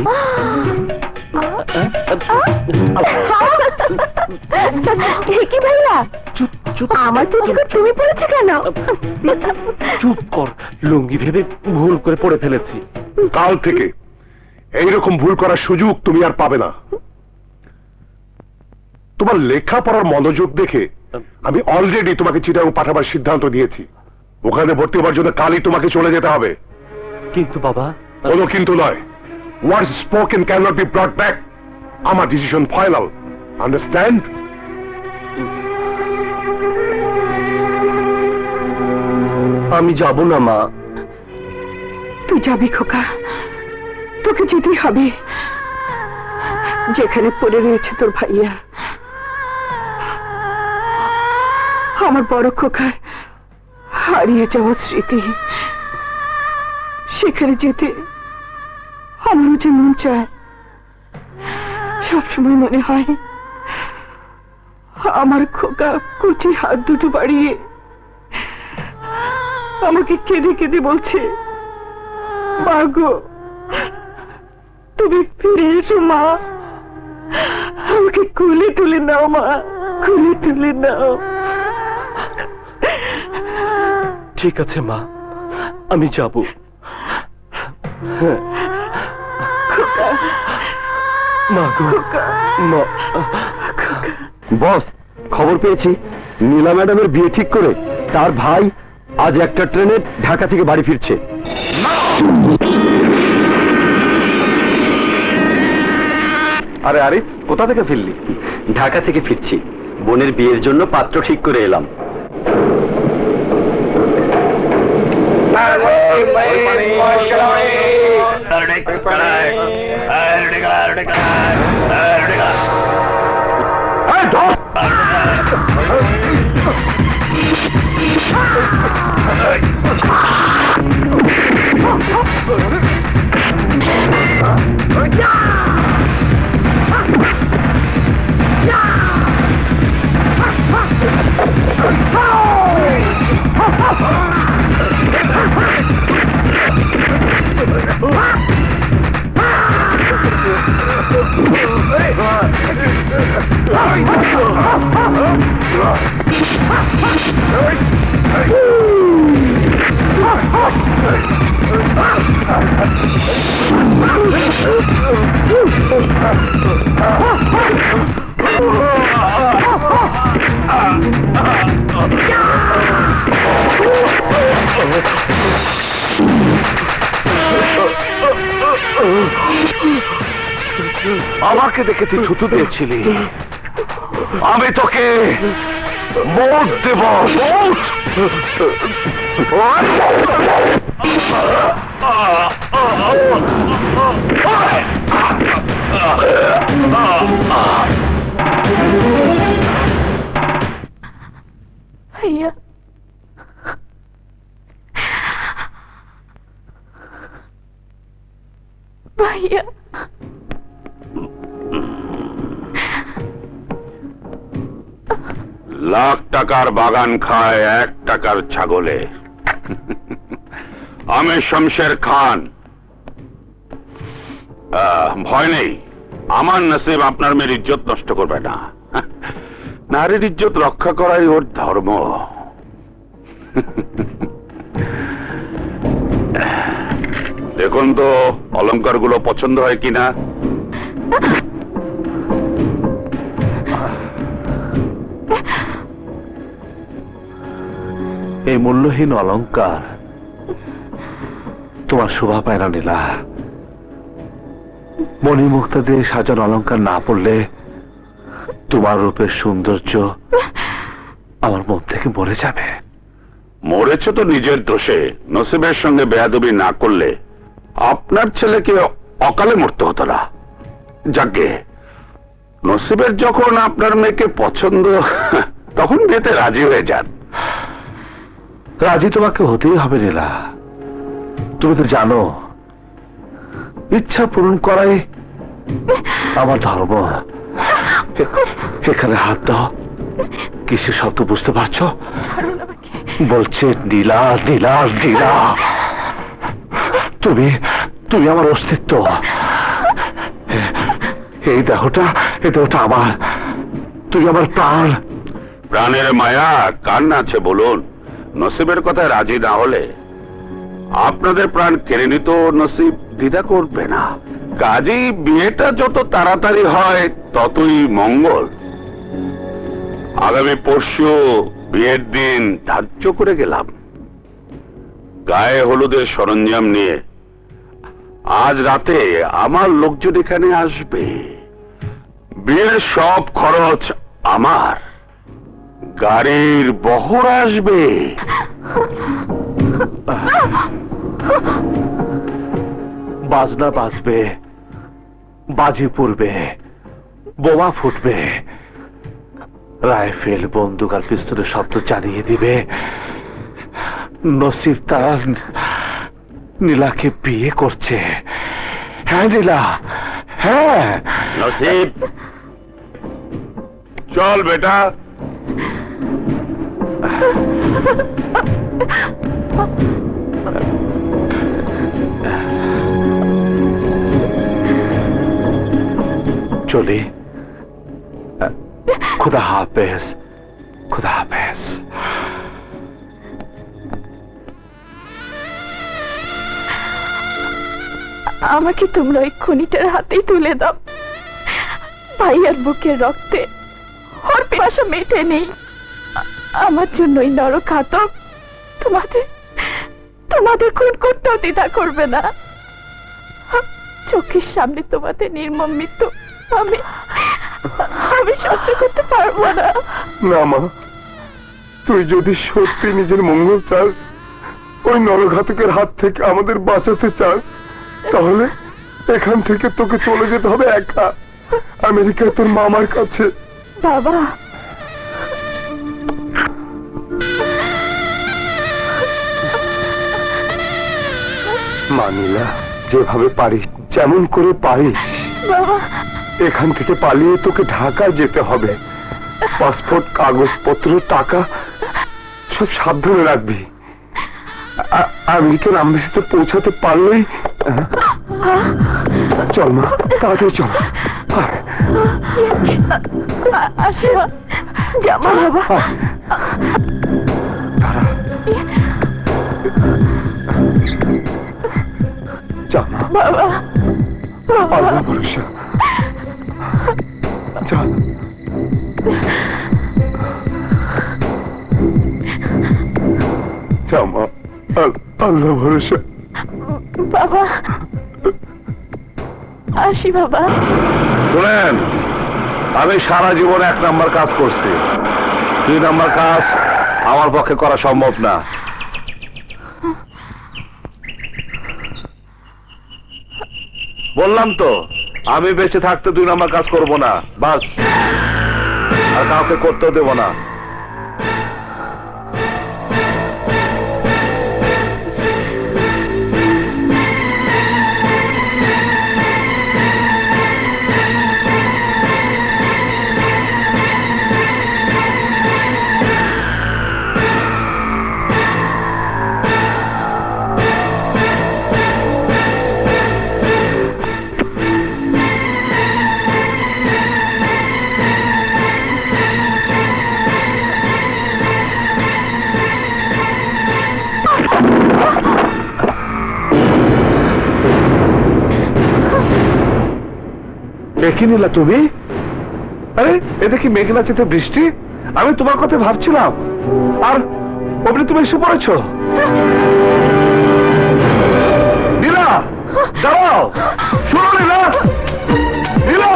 কি ভাইয়া,
চুপ চুপ,
আমার পেটিকোট তুমি পড়েছো কেন?
চুপ কর, লুঙ্গি ভেবে ভুল করে পড়ে ফেলেছি।
কাল থেকে এইরকম ভুল করার সুযোগ তুমি আর পাবে না। তোমার লেখাপড়ার মনোযোগ দেখে আমি অলরেডি তোমাকে চিটাগং পাঠাবার সিদ্ধান্ত নিয়েছি। ওখানে ভর্তি হবার জন্য কালই তোমাকে চলে যেতে হবে।
কিন্তু বাবা,
কোনো কিন্তু নয়। Words spoken can not be brought back. আমার ডিসিশন ফাইনাল, আন্ডারস্ট্যান্ড?
আমি যাব না মা।
তুই যাবি খোকা, তোকে যেতেই হবে। যেখানে পড়ে রয়েছে তোর ভাইয়া, আমার বড় খোকার হারিয়ে যাওয়া স্মৃতি, সেখানে যেতে আমারও যে মন চায়। সবসময় মনে হয় আমার খোকা কুচি হাত দুটো বাড়িয়ে আমাকে কেঁদে কেঁদে বলছে, মা গো তুমি ফিরে এসো মা, আমাকে কোলে তুলে নাও মা, কোলে তুলে নাও।
ঠিক আছে মা, আমি যাব। মা গো, মা। বস, খবর পেয়েছি নীলা ম্যাডামের বিয়ে ঠিক করে তার ভাই আজ একটা ট্রেনে ঢাকা থেকে বাড়ি ফিরছে।
আরে আরিফ, কোথা থেকে ফিরলি?
ঢাকা থেকে ফিরছি, বোনের বিয়ের জন্য পাত্র ঠিক করে এলাম।
আমাকে দেখে তুই থুতু দিয়েছিলি, আমি তোকে মত দেব।
ভাইয়া, ভাইয়া,
লাখ টাকার বাগান খায় 1 টাকার ছাগলে। আমি শমশের খান। ভয় নেই, আমার নসিব আপনার মেয়ের ইজ্জত নষ্ট করবে না। নারীর ইজ্জত রক্ষা করাই ওর ধর্ম। দেখুন তো অলংকারগুলো পছন্দ হয় কিনা।
এই মূল্যহীন অলংকার তোমার শোভা পায় না নীলা। মণিমুক্তা দিয়ে সাজানো অলংকার না পড়লে তোমার রূপের সৌন্দর্য আমার মন থেকে মরে যাবে।
মরেছে তো নিজের দোষে। নসিবের সঙ্গে বেয়াদবি না করলে আপনার ছেলেকে অকালে মরতে হতো না। যাকে নসিবের যখন আপনার মেয়েকে পছন্দ, তখন বিয়েতে রাজি হয়ে যান।
রাজি তোমাকে হতেই হবে নীলা। তুমি তো জানো ইচ্ছা পূরণ করাই আমার ধর্ম। এখানে হাত দাও। কিসের শব্দ বুঝতে পারছো? বলছে নীলা, নীলা, নীলা। তুমি তুমি আমার অস্তিত্ব। এই দেহটা আমার। তুই আমার প্রাণ।
প্রাণের মায়া কার না আছে বলুন? নসিবের কথায় রাজি না হলে আপনাদের প্রাণ কেড়ে নিত নসিব দ্বিধা করবে না। কাজেই বিয়েটা যত তাড়াতাড়ি হয় ততই মঙ্গল। আগামী পরশু বিয়ের দিন ধার্য করে গেলাম। গায়ে হলুদের সরঞ্জাম নিয়ে আজ রাতে আমার লোকজন এখানে আসবে। বিয়ের সব খরচ আমার। গাড়ির বহর আসবে।
বাজনা বাজবে, বাজি পড়বে, বোমা ফুটবে, রাইফেল, বন্দুক আর পিস্তলের শব্দ জানিয়ে দিবে নসিব তার নীলাকে বিয়ে করছে। হ্যাঁ নীলা, হ্যাঁ।
নসিব চল বেটা।
চলি। খুদা হাফেজ, খুদা হাফেজ।
আমাকে তোমরা ওই খুনিটার হাতেই তুলে দাও। ভাইয়ার বুকের রক্তে ওর পিপাসা মেটে নেই। আমার জন্য ওই নরঘাতক তোমাদের খুন করতেও দ্বিধা করবে না। চোখের সামনে তোমাদের নির্মম মৃত্যু আমি সহ্য করতে পারবো না।
না মা, তুই যদি সত্যি নিজের মঙ্গল চাস, ওই নরঘাতকের হাত থেকে আমাদের বাঁচাতে চাস, তাহলে এখান থেকে তোকে চলে যেতে হবে একা আমেরিকায় তোর মামার কাছে।
বাবা,
মানিলা, যেভাবে পারিস, যেমন করে পারিস
বাবা,
এখান থেকে পালিয়ে তোকে ঢাকায় যেতে হবে। পাসপোর্ট, কাগজপত্র, টাকা সব সাবধানে রাখবি। আমেরিকান এম্বাসিতে পৌঁছাতে পারলেই চল মা, তাড়াতাড়ি চল।
আসি জামা বাবা। বাবা,
আল্লাহ ভরসা। চল। জামা, আল্লাহ ভরসা।
বাবা, আসি বাবা।
শুনেন, আমি সারা জীবন 1 নাম্বার কাজ করছি। 2 নাম্বার কাজ আমার পক্ষে করা সম্ভব না। বললাম তো, আমি বেঁচে থাকতে 2 নাম্বার কাজ করব না, বাস। আর কাউকে করতেও দেব না। দেখি নিলা তুমি? আরে এটা কি মেঘনা চেতে বৃষ্টি? আমি তোমার কথা ভাবছিলাম আর অমনি তুমি এসে পড়েছো। নীলা দাঁড়াও, শোনো নীলা, নীলা।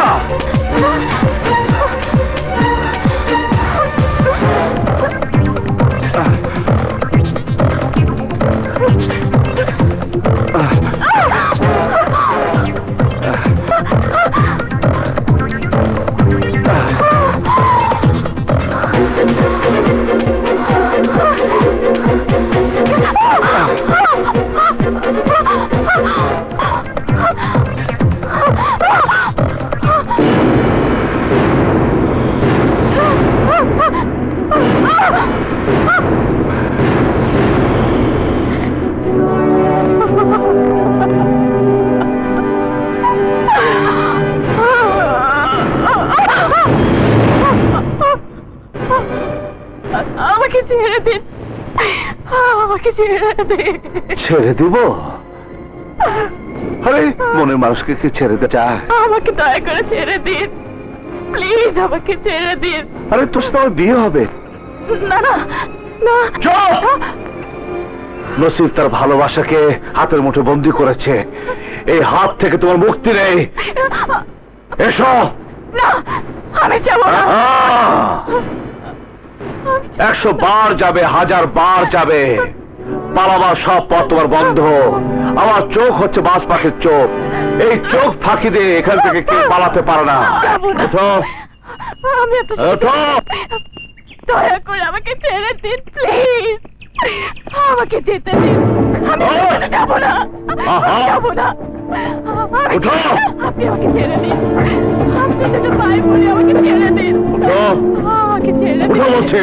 আমাকে ছেড়ে দিন, আমাকে ছেড়ে দিন।
ছেড়ে দিব? আরে মনের মানুষকে কি ছেড়ে দে চায়?
আমাকে দয়া করে ছেড়ে দিন, প্লিজ আমাকে ছেড়ে দিন।
আরে তোর সাথে আমার বিয়ে হবে।
না না না।
চুপ! নসিব তার ভালোবাসাকে হাতের মুঠে বন্দি করেছে, এই হাত থেকে তোমার মুক্তি নেই। এসো।
না, আমি যাব না।
100 বার যাবে, 1000 বার যাবে, পালাবার সব পথ তোমার বন্ধ। আমার চোখ হচ্ছে বাজ পাখির চোখ, এই চোখ ফাঁকি দিয়ে এখান থেকে কেউ পালাতে পারে না। ওঠো,
আমি এত
ওঠো।
দয়া করে আমাকে ছেড়ে দিন, প্লিজ। আমাকে যেতে দিন, আমি যাব না, যাব না। আপনি আমাকে ছেড়ে দিন, আপনি যেটা পাই বলে আমাকে ছেড়ে দিন, আমাকে ছেড়ে দিন।
বলছে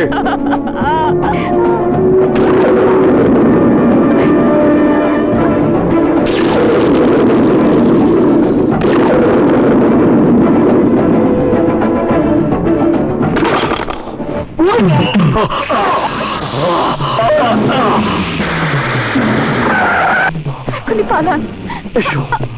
এখনই পালান।
এসো।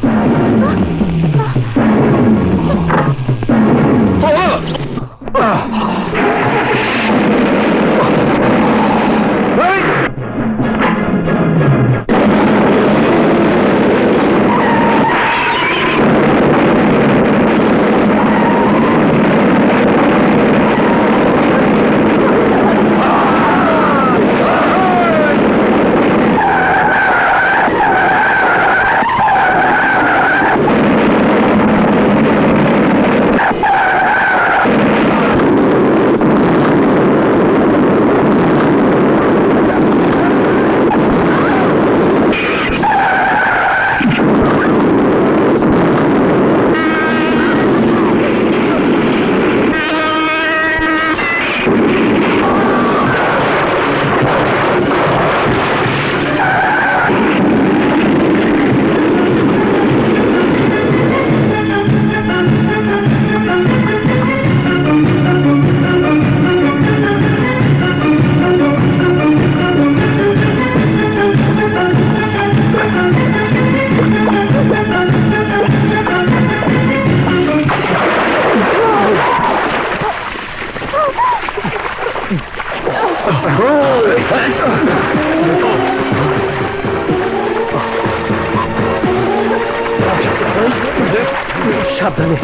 সাবধানে।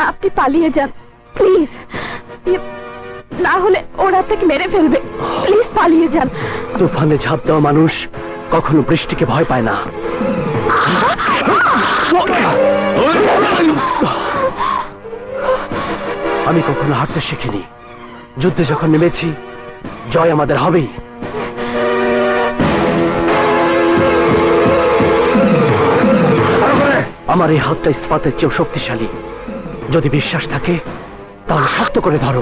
আপনি পালিয়ে যান প্লিজ, না হলে ওরা আপনাকে মেরে ফেলবে। প্লিজ পালিয়ে যান।
তুফানে ঝাঁপ দেওয়া মানুষ কখনো বৃষ্টিকে ভয় পায় না। আমি কখনো হাঁটতে শিখিনি, যুদ্ধে যখন নেমেছি জয় আমাদের হবেই। আমার এই হাতটা ইস্পাতের চেয়েও শক্তিশালী। যদি বিশ্বাস থাকে তাহলে শক্ত করে ধরো।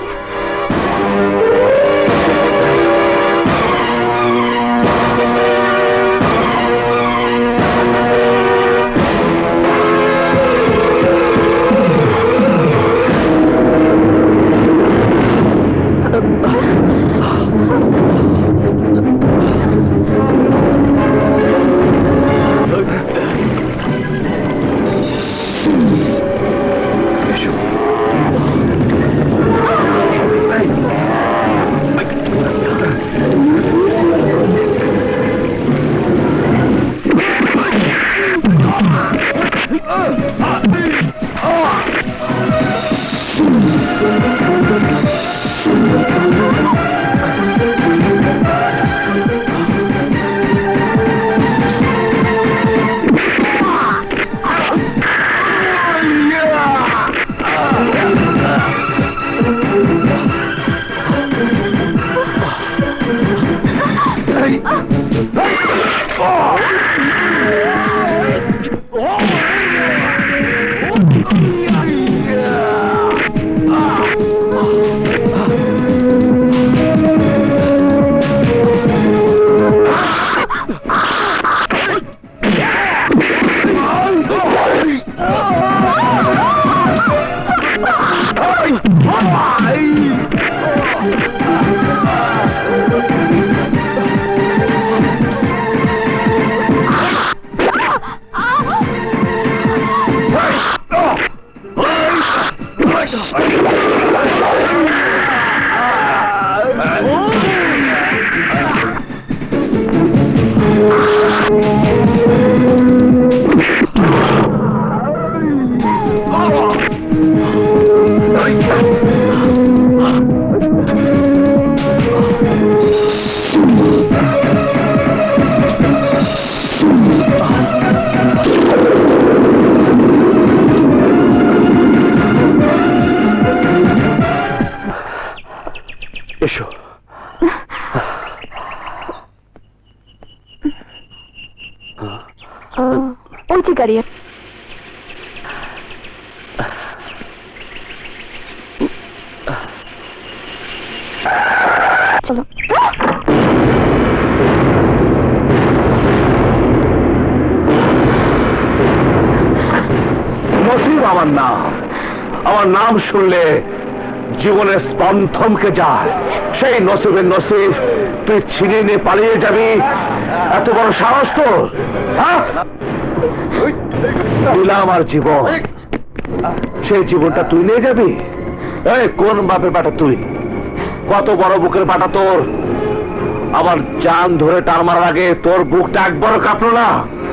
এসো।
ওই যে গাড়ি। চলো।
নসিব আমার নাম শুনলে জীবনের স্পন থমকে যায়। সেই নসিবের নসিব তুই ছিনিয়ে নিয়ে পালিয়ে যাবি, এত বড় সাহস তোর? দিলাম আমার জীবন, সেই জীবনটা তুই নিয়ে যাবি? এই কোন বাপের বাটা তুই? কত বড় বুকের বাটা তোর! আমার জান ধরে টান মারার আগে তোর বুকটা একবারও কাঁপলো না?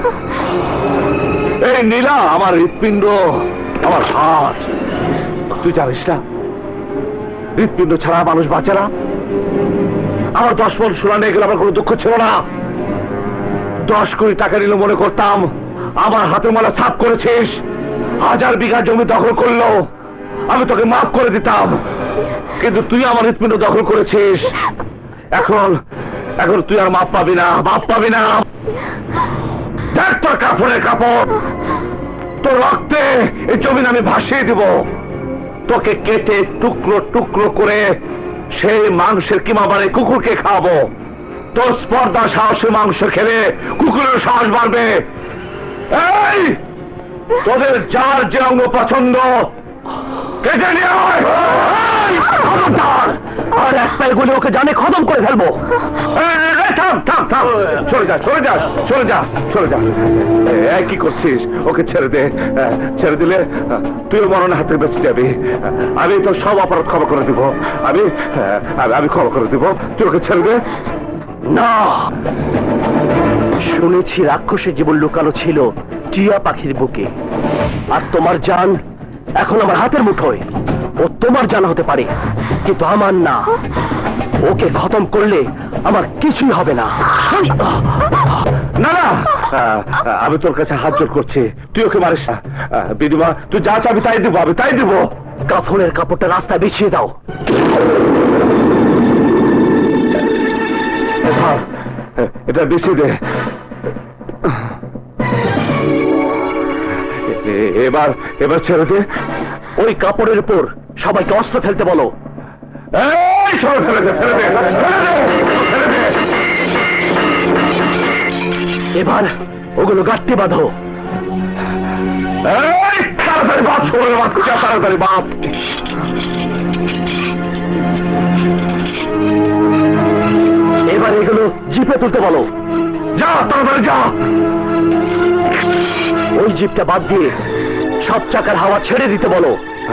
এই নীলা আমার হৃৎপিণ্ড, আমার হাত। তুই জানিস না হৃৎপিণ্ড ছাড়া মানুষ বাঁচে না? আমার 10 মণ সোনা নিয়ে গেলে আমার কোনো দুঃখ ছিল না। 10 কোটি টাকা নিলে মনে করতাম আমার হাতে মালা ছাপ করেছিস। 1000 বিঘা জমি দখল করলো, আমি তোকে মাফ করে দিতাম। কিন্তু তুই আমার হৃৎপিণ্ড দখল করেছিস। এখন তুই আর মাপ পাবি না, মাপ পাবি না। দেখ তোর কাপড়ের কাপড়, তোর রক্তে এই জমিন আমি ভাসিয়ে দিব। তোকে কেটে টুকরো টুকরো করে সেই মাংসের কিমা বাড়ে কুকুরকে খাওয়াবো। তোর স্পর্ধা সাহসী মাংস খেলে কুকুরের সাহস বাড়বে। এই তোদের যার যে অঙ্গ পছন্দ কেটে নিয়ে আয়। আর একটাই গুলি ওকে জানে খতম করে ফেলবো। থাম থাম থাম, চলে যা চলে যা চলে যা চলে যা। কি করছিস? ওকে ছেড়ে দে। ছেড়ে দিলে তুইও মরণের হাতে বেঁচে যাবি। আমি তোর সব অপরাধ ক্ষমা করে দিব। আমি ক্ষমা করে দিব, তুই ওকে ছেড়ে দে।
না, শুনেছি রাক্ষসের জীবন লুকানো ছিল টিয়া পাখির বুকে, আর তোমার জান এখন আমার হাতের মুঠোয়। ও তোমার জানা হতে পারে, কিন্তু আমার না। ওকে খতম করলে আমার কিছুই হবে না।
না না, আমি তোর কাছে হাত জোর করছি, তুই ওকে মারিস না। বিধবা, তুই যা চাবি তাই দেবো, আমি তাই দেবো।
কাফনের কাপড়টা রাস্তায় বিছিয়ে দাও।
এটা বেশি দে। এবার এবার ছেড়ে দে।
ওই কাপড়ের উপর সবাইকে অস্ত্র ফেলতে বলো।
এই সব ফেলে দে, ফেলে দে, ফেলে দে, ফেলে দে।
এবার ওগুলো গাঁটতে বাঁধো।
এই তাড়াতাড়ি বাঁধ, শোরের বাঁধ, তাড়াতাড়ি বাঁধ।
এবার এগুলো জিপে তুলতে বলো।
যা, তাড়াতাড়ি যা।
ওই জিপটা বাদ দিয়ে সব চাকার হাওয়া ছেড়ে দিতে বলো।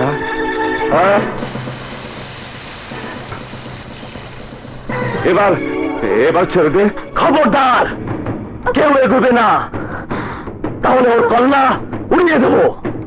এবার এবার ছেড়ে দে।
খবরদার কেউ এগোবে না, তাহলে ওর কল্লা উড়িয়ে দেবো।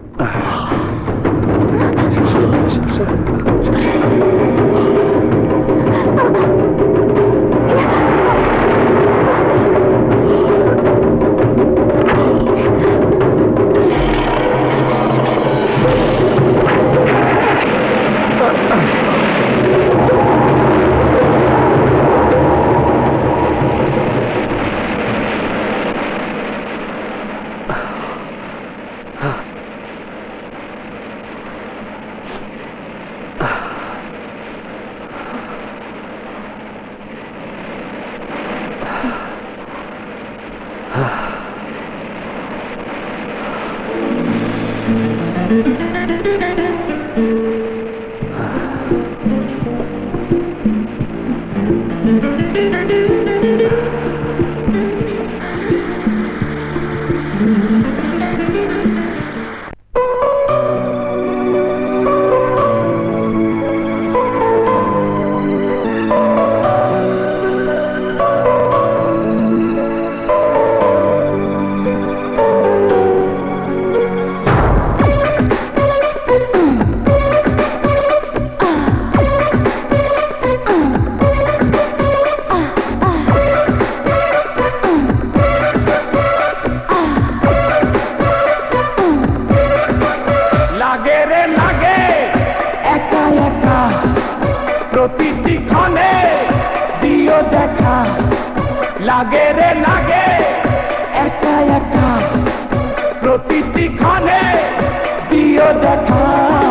লাগে রে লাগে একা একা প্রতিটি ক্ষণে দিও দেখা।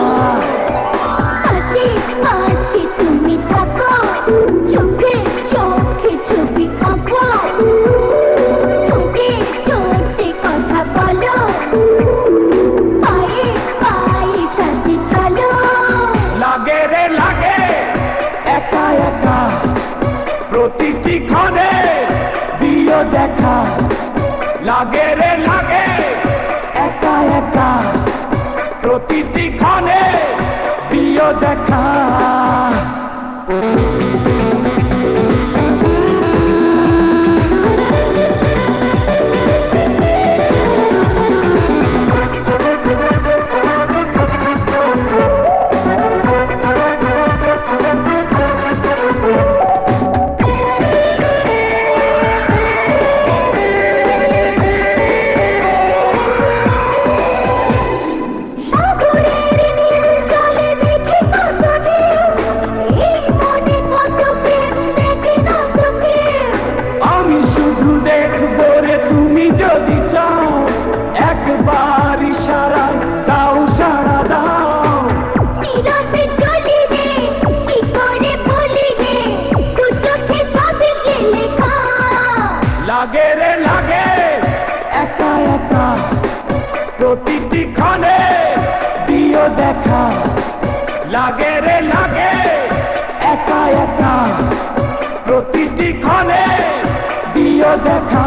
হাসি হাসি তুমি থাকো, চোখে চোখে ছবি আঁকো, ঠোঁটে ঠোঁটে কথা বলো, পায়ে পায়ে সাথে চলো।
লাগে রে লাগে একা একা প্রতিটি ক্ষণে দিও দেখা। লাগে রে লাগে একা একা প্রতিটি ক্ষণে দিও দেখা। লাগে রে লাগে একা একা প্রতিটি ক্ষণে দিও দেখা। লাগে রে লাগে একা একা প্রতিটি ক্ষণে দিও দেখা।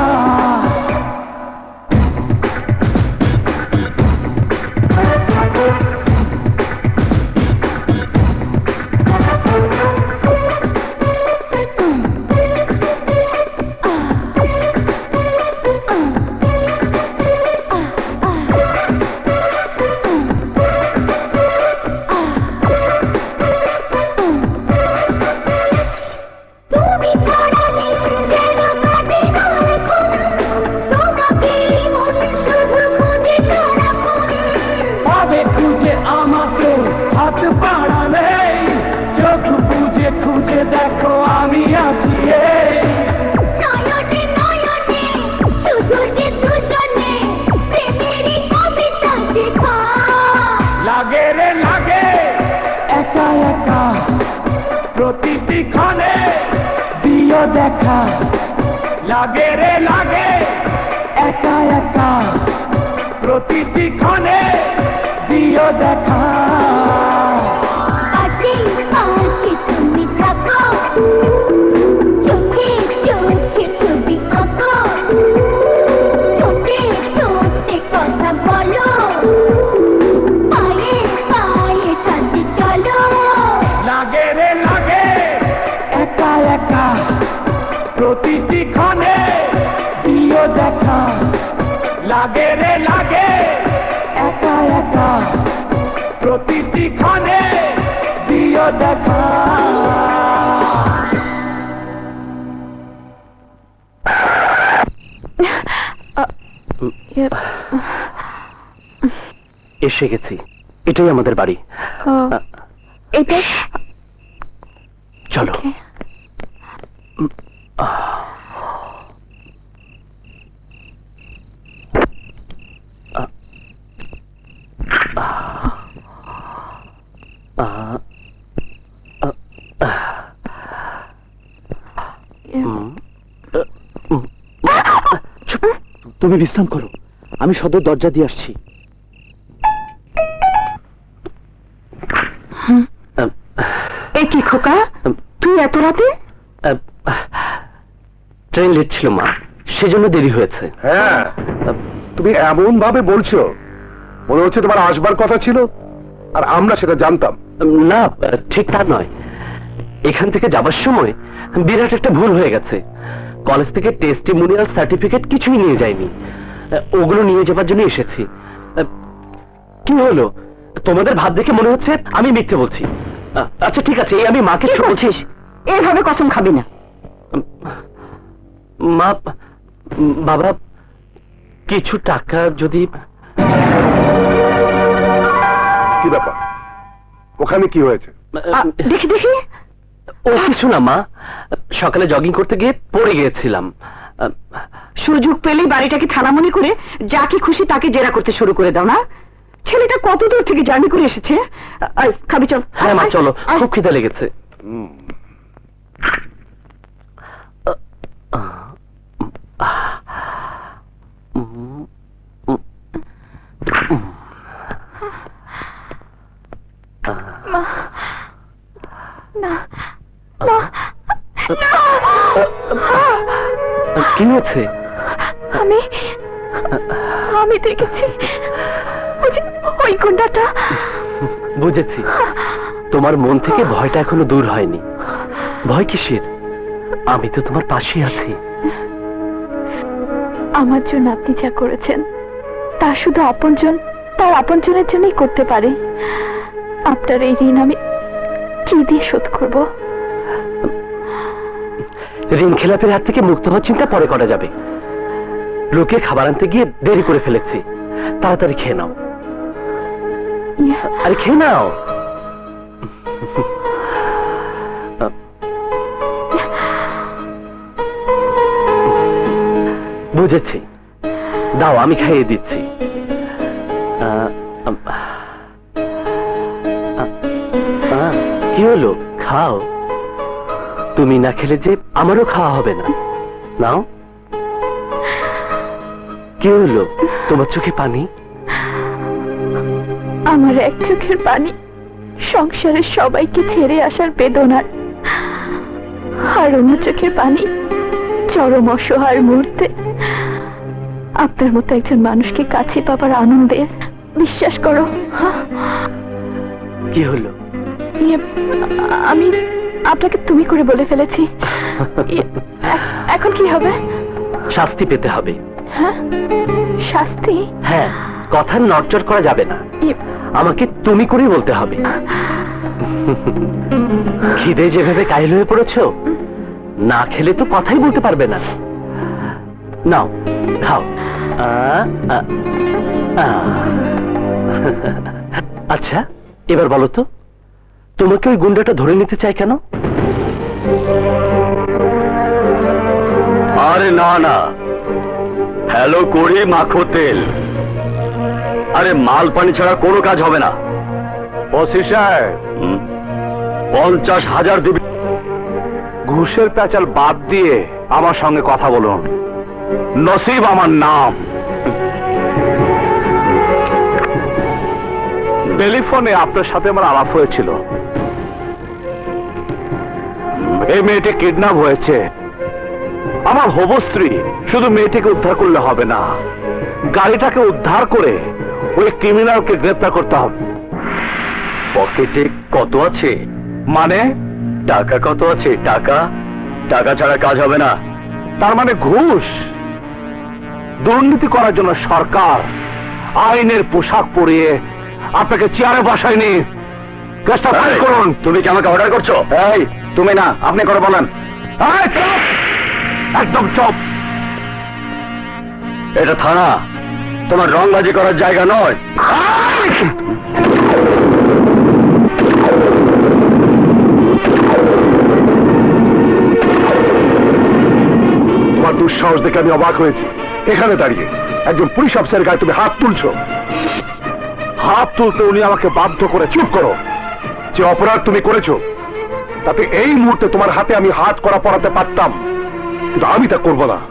রে লাগে একা একা প্রতিটি ক্ষণে দিও দেখা লাগে রে লাগে একা একা প্রতিটি ক্ষণে দিও দেখা
পাশে পাশে তুমি থাকো চোখে চোখে ছবি আঁকো ঠোঁটে ঠোঁটে কথা বলো পায়ে পায়ে সাথে চলো
লাগে রে লাগে একা একা প্রতিটি ক্ষণে দিও দেখা লাগে রে লাগে একা একা প্রতিটি ক্ষণে দিও দেখা
এসে গেছি, এটাই আমাদের বাড়ি।
এটা
চলো। তুমি বিশ্রাম করো, আমি সদর দরজা দিয়ে আসছি।
এ কি খোকা, তুই এত রাতে?
ট্রেন লেট ছিল মা, সেজন্য দেরি হয়েছে।
হ্যাঁ, তুমি এমন ভাবে বলছো মনে হচ্ছে তোমার আসবার কথা ছিল আর আমরা সেটা জানতাম
না, ঠিক তা নয়। এখান থেকে যাবার সময় বিরাট একটা ভুল হয়ে গেছে। কলেজ থেকে টেস্টিমোনিয়াল সার্টিফিকেট কিছুই নিয়ে যায়নি, ওগুলো নিয়ে যাবার জন্য এসেছি। কি হলো, তোমাদের ভাব দেখে মনে হচ্ছে আমি মিথ্যে বলছি। আচ্ছা ঠিক আছে, এই আমি মাকে বলছিস,
এভাবে কসম খাবি না।
মা, বাবা কিছু টাকা যদি।
কি ব্যাপার, ওখানে কি হয়েছে?
দেখি দেখি।
ও কিছু না মা, সকালে জগিং করতে গিয়ে পড়ে গিয়েছিলাম।
সুযোগ পেলেই বাড়িটাকে থানা মনে করে যাকে খুশি তাকে জেরা করতে শুরু করে দাও না? ছেলেটা কত দূর থেকে জার্নি করে এসেছে। খাবি চল।
হ্যাঁ মা চলো, খুব খিদে লেগেছে। কি হয়েছে?
আমি দেখেছি ওই গুন্ডাটা।
বুঝেছি, তোমার মন থেকে ভয়টা এখনো দূর হয়নি। ভয় কিসের? আমি তো তোমার পাশে আছি।
আমার জন্য আপনি যা করেছেন তা শুধু আপনজন, তার আপনজনের জন্যই করতে পারে। আপনার এই ঋণ আমি কি দিয়ে শোধ করব?
ঋণ খেলাপের হাত থেকে মুক্ত হওয়ার চিন্তা পরে করা যাবে। লোকে খাবার আনতে গিয়ে দেরি করে ফেলেছি, তাড়াতাড়ি খেয়ে নাও। আরে খেয়ে নাও। বুঝেছি, দাও আমি খাইয়ে দিচ্ছি। কি হলো, খাও। তুমি না খেলে যে আমারও খাওয়া হবে না। নাও। কি হলো, তোমার চোখে পানি?
আমার এক চোখের পানি সংসারের সবাইকে ছেড়ে আসার বেদনার, আর অন্য চোখের পানি চরম অসহায় মুহূর্তে আপনার মতো একজন মানুষকে কাছে পাবার আনন্দে। বিশ্বাস করো।
কি হলো?
আমি আপনাকে তুমি করে বলে ফেলেছি। এখন কি হবে?
শাস্তি পেতে হবে।
হ্যাঁ, শাস্তি?
হ্যাঁ, কথা নড়চড় করা যাবে না, আমাকে তুমি করেই বলতে হবে। খিদে যেভাবে কাহিল হয়ে পড়েছ, না খেলে তো কথাই বলতে পারবে না। নাও খাও। আচ্ছা এবার বলো তো, তোমাকে ওই গুন্ডাটা ধরে নিতে চাই কেন? আরে না না, হ্যালো করি মাখো তেল। আরে মাল পানি ছাড়া কোনো কাজ হবে না।
ওসি সাহেব,
50,000 দিবি।
ঘুষের প্যাচাল বাদ দিয়ে আমার সঙ্গে কথা বলুন। নসিব আমার নাম। টেলিফোনে আপনার সাথে আমার আলাপ হয়েছিল। এই মেয়েটি কিডন্যাপ হয়েছে। আমার হবু স্ত্রী। শুধু মেয়েটিকে উদ্ধার করলে হবে না, গাড়িটাকে উদ্ধার করে ওই ক্রিমিনালকে গ্রেপ্তার করতে হবে।
পকেটে কত আছে?
মানে?
টাকা কত আছে? টাকা টাকা ছাড়া কাজ হবে না।
তার মানে ঘুষ? দুর্নীতি করার জন্য সরকার আইনের পোশাক পরিয়ে আপনাকে চেয়ারে বসায়নি। কেসটা ফাইল করুন।
তুমি কি আমাকে অর্ডার করছো?
এই, তুমি না, আপনি করে বলেন। এই, চুপ! একদম চুপ।
এটা থানা, তোমার রংবাজি করার জায়গা নয়।
তোমার দুঃসাহস দেখে আমি অবাক হয়েছি। এখানে দাঁড়িয়ে একজন পুলিশ অফিসারের গায়ে তুমি হাত তুলছো। হাত তুলতে উনি আমাকে বাধ্য করে। চুপ করো। যে অপরাধ তুমি করেছো তাতে এই মুহূর্তে তোমার হাতে আমি হাত করা পরাতে পারতাম, কিন্তু আমি তা করব না।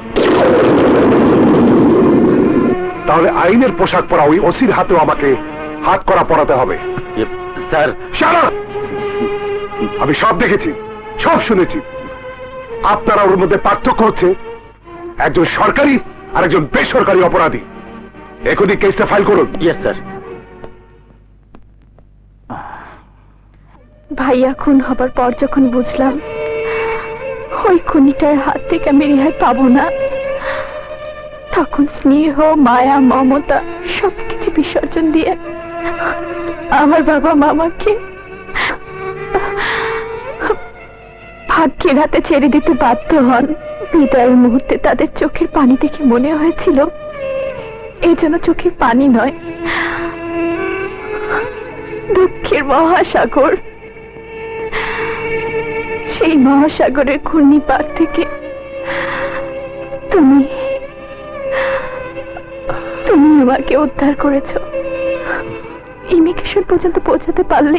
তাহলে আইনের পোশাক পরা ওই ওসির হাতেও আমাকে হাত করা পরাতে হবে।
Sir,
shut up! আমি সব দেখেছি, সব শুনেছি। আপনারা ওর মধ্যে পার্থক্য হচ্ছে একজন সরকারি আর একজন বেসরকারি অপরাধী। এখনই কেসটা ফাইল করুন।
Yes sir.
ভাইয়া খুন হবার পর যখন বুঝলাম ওই খুনিটার হাত থেকে আমি রেহাই পাবো না, তখন স্নেহ, মায়া, মমতা সবকিছু বিসর্জন দিয়ে আমার বাবা মামাকে ভাগ্যের হাতে ছেড়ে দিতে বাধ্য হন। বিদায়ের মুহূর্তে তাদের চোখের পানি দেখে মনে হয়েছিল এই যেন চোখের পানি নয়, দুঃখের মহাসাগর। সেই মহাসাগরের ঘূর্ণিপাত থেকে তুমি আমাকে উদ্ধার করেছো। ইমিগ্রেশন পর্যন্ত পৌঁছাতে পারলে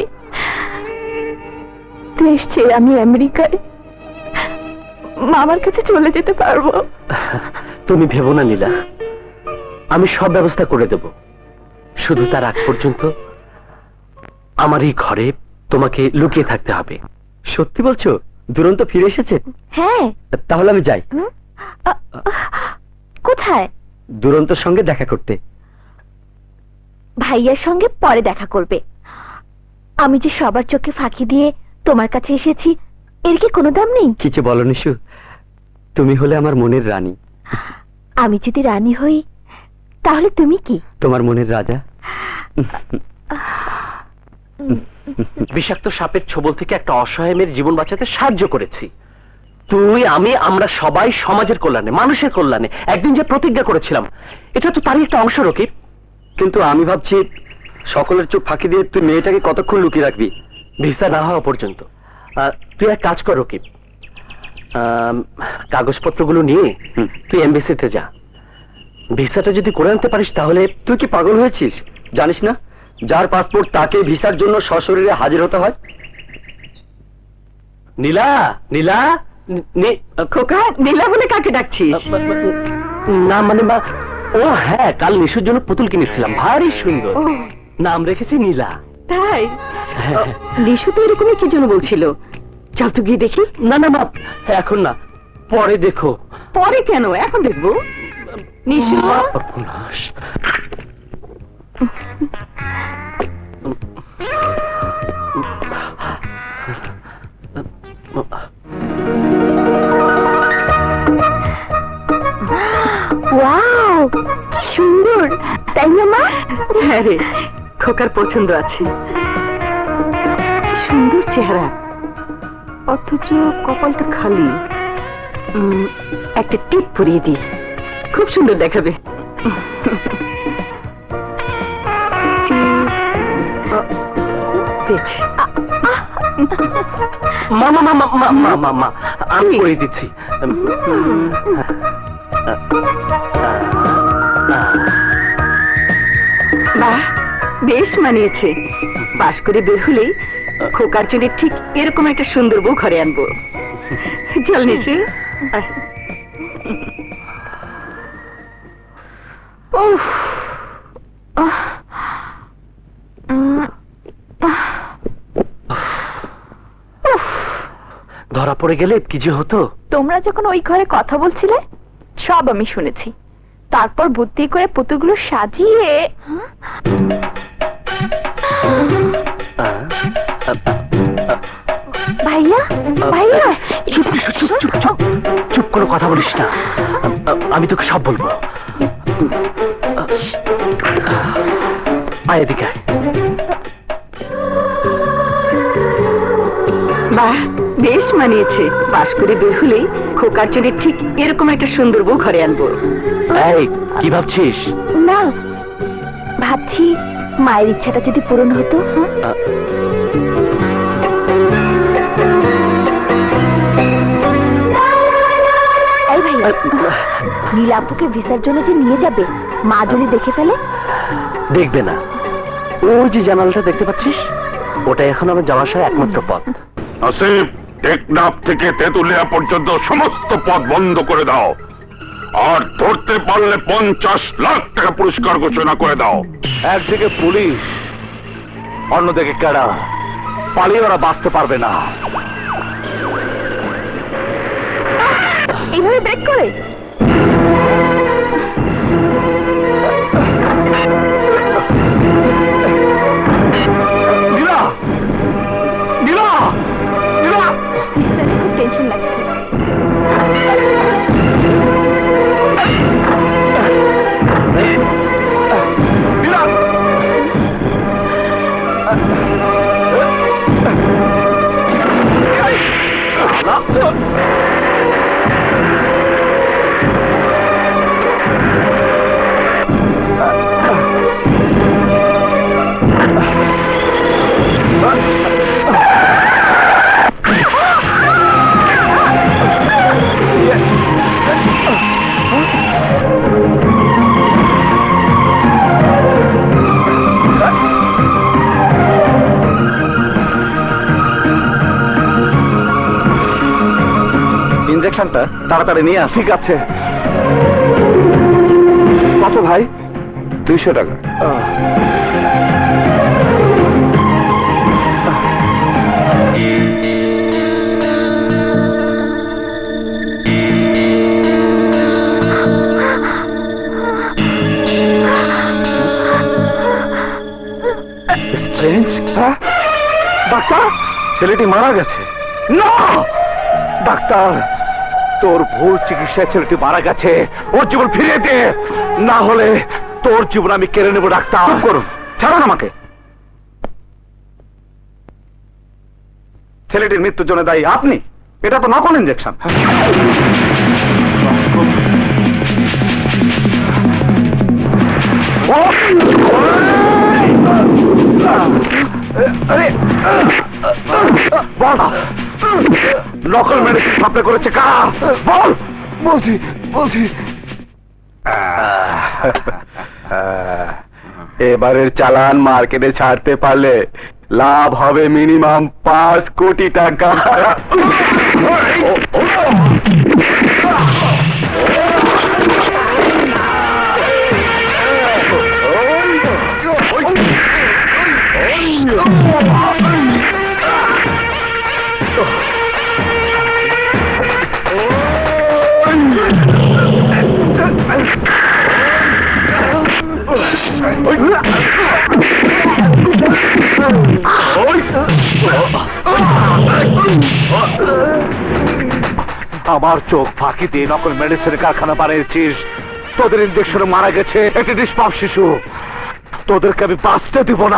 দেশ ছেড়ে আমি আমেরিকায় মামার কাছে চলে যেতে পারবো।
তুমি ভেবো না নীলা, আমি সব ব্যবস্থা করে দেব। শুধু তার আগ পর্যন্ত আমার এই ঘরে তোমাকে লুকিয়ে থাকতে হবে। সত্যি বলছো? দুরন্ত ফিরে এসেছে?
হ্যাঁ।
তাহলে আমি যাই।
কোথায়?
দুরন্তর সঙ্গে দেখা করতে।
ভাইয়ার সঙ্গে পরে দেখা করবে। আমি যে সবার চোখে ফাঁকি দিয়ে তোমার কাছে এসেছি, এর কি কোনো দাম নেই?
কিছু বলো নিশু, তুমি হলে আমার মনের রানী।
আমি যদি রানী হই তাহলে তুমি কি?
তোমার মনের রাজা। বিষাক্ত সাপের ছোবল থেকে একটা অসহায় মেয়ের জীবন বাঁচাতে সাহায্য করেছি। তুই, আমি, আমরা সবাই সমাজের কল্যাণে, মানুষের কল্যাণে একদিন যে প্রতিজ্ঞা করেছিলাম, এটা তো তারই একটা অংশ রকিব। কিন্তু আমি ভাবছি সকলের চোখ ফাঁকি দিয়ে তুই মেয়েটাকে কতক্ষণ লুকিয়ে রাখবি ভিসা না হওয়া পর্যন্ত। তুই এক কাজ কর রকিব, কাগজপত্রগুলো নিয়ে তুই এমবেসিতে যা। ভিসাটা যদি করে আনতে পারিস তাহলে। তুই কি পাগল হয়েছিস? জানিস না যার পাসপোর্ট তাকে ভিসার জন্য সশরীরে হাজির হতে হয়? নীলা, নীলা, খোকা, নীলা বলে কাকে ডাকছিস? না মানে ও হ্যাঁ, কাল নিশুর জন্য পুতুল কিনেছিলাম, ভারী সুন্দর। নাম রেখেছি নীলা।
তাই? নিশু তো এরকমই কি জন্য বলছিল। চল তো গিয়ে দেখি।
না না মা, এখন না, পরে দেখো।
পরে কেন, এখন দেখবো। নিশু,
সর্বনাশ।
ওয়াও, কি সুন্দর, তাই না মা? হ্যাঁ রে, খোকার পছন্দ আছে। সুন্দর চেহারা, অথচ কপালটা খালি। একটা টিপ পরিয়ে দিই, খুব সুন্দর দেখাবে।
মামা মামা মামা মামা, আমি করে দিচ্ছি।
বাহ, বেশ মানিয়েছে। বাস করে বের হলেই খোকার জন্য ঠিক এরকম একটা সুন্দর বউ ঘরে আনবো। চল নিচু।
ধরা পড়ে গেলে কি যে হতো।
তোমরা যখন ওই ঘরে কথা বলছিলে সব আমি শুনেছি। তারপর বুদ্ধি করে পুতুলগুলো সাজিয়ে ভাইয়া ভাইয়া
চুপ চুপ চুপ চুপ চুপ কোনো কথা বলিস না, আমি তোকে সব বলবো। আয় এদিকে আয়।
বাহ, বেশ মানিয়েছে। বাস করে বের হলেই খোকার জন্য ঠিক এরকম একটা সুন্দর বউ ঘরে আনবো।
এই কি ভাবছিস?
না, ভাবছি মায়ের ইচ্ছাটা যদি পূরণ হতো। এই ভাইয়া, নীলাপুকে ভিসার জন্য যে নিয়ে যাবে, মা যদি দেখে ফেলে?
দেখবে না, ওই যে জানালাটা দেখতে পাচ্ছিস, ওটাই এখন আমার যাওয়ার আসার একমাত্র পথ।
আসিফ, টেকনাফ থেকে তেতুলিয়া পর্যন্ত সমস্ত পথ বন্ধ করে দাও, আর ধরতে পারলে 50 লাখ টাকা পুরস্কার ঘোষণা করে দাও।
একদিকে পুলিশ, অন্যদিকে কারা, পালিয়ে ওরা বাঁচতে পারবে না।
এইভাবে ব্রেক করে
নীলা, নীলা, নীলা,
খুব টেনশন লাগছে।
নীলা, ইনজেকশনটা তাড়াতাড়ি নিয়ে আস। ঠিক আছে। কত ভাই?
200 টাকা।
স্ট্রেঞ্জ। হ্যাঁ ডাক্তার, ছেলেটি মারা গেছে। না ডাক্তার, তোর ভুল চিকিৎসায় ছেলেটি মারা গেছে। ওর জীবন ফিরিয়ে দে, না হলে তোর জীবন আমি কেড়ে নেব। ডাক্তার করুন, ছাড়ুন আমাকে। ছেলেটির মৃত্যুর জন্য দায়ী আপনি। এটা তো নকল ইনজেকশন। বল, নকল মেডিসিন সাপ্লাই করেছে কারা? বল। বলছি এবারের চালান মার্কেটে ছাড়তে পারলে লাভ হবে মিনিমাম 5 কোটি টাকা। আমার চোখ ফাঁকি দিয়ে নকল মেডিসিনের কারখানা বানিয়েছিস। তোদের ইনজেকশনে মারা গেছে একটি নিষ্পাপ শিশু। তোদেরকে আমি বাঁচতে দিব না।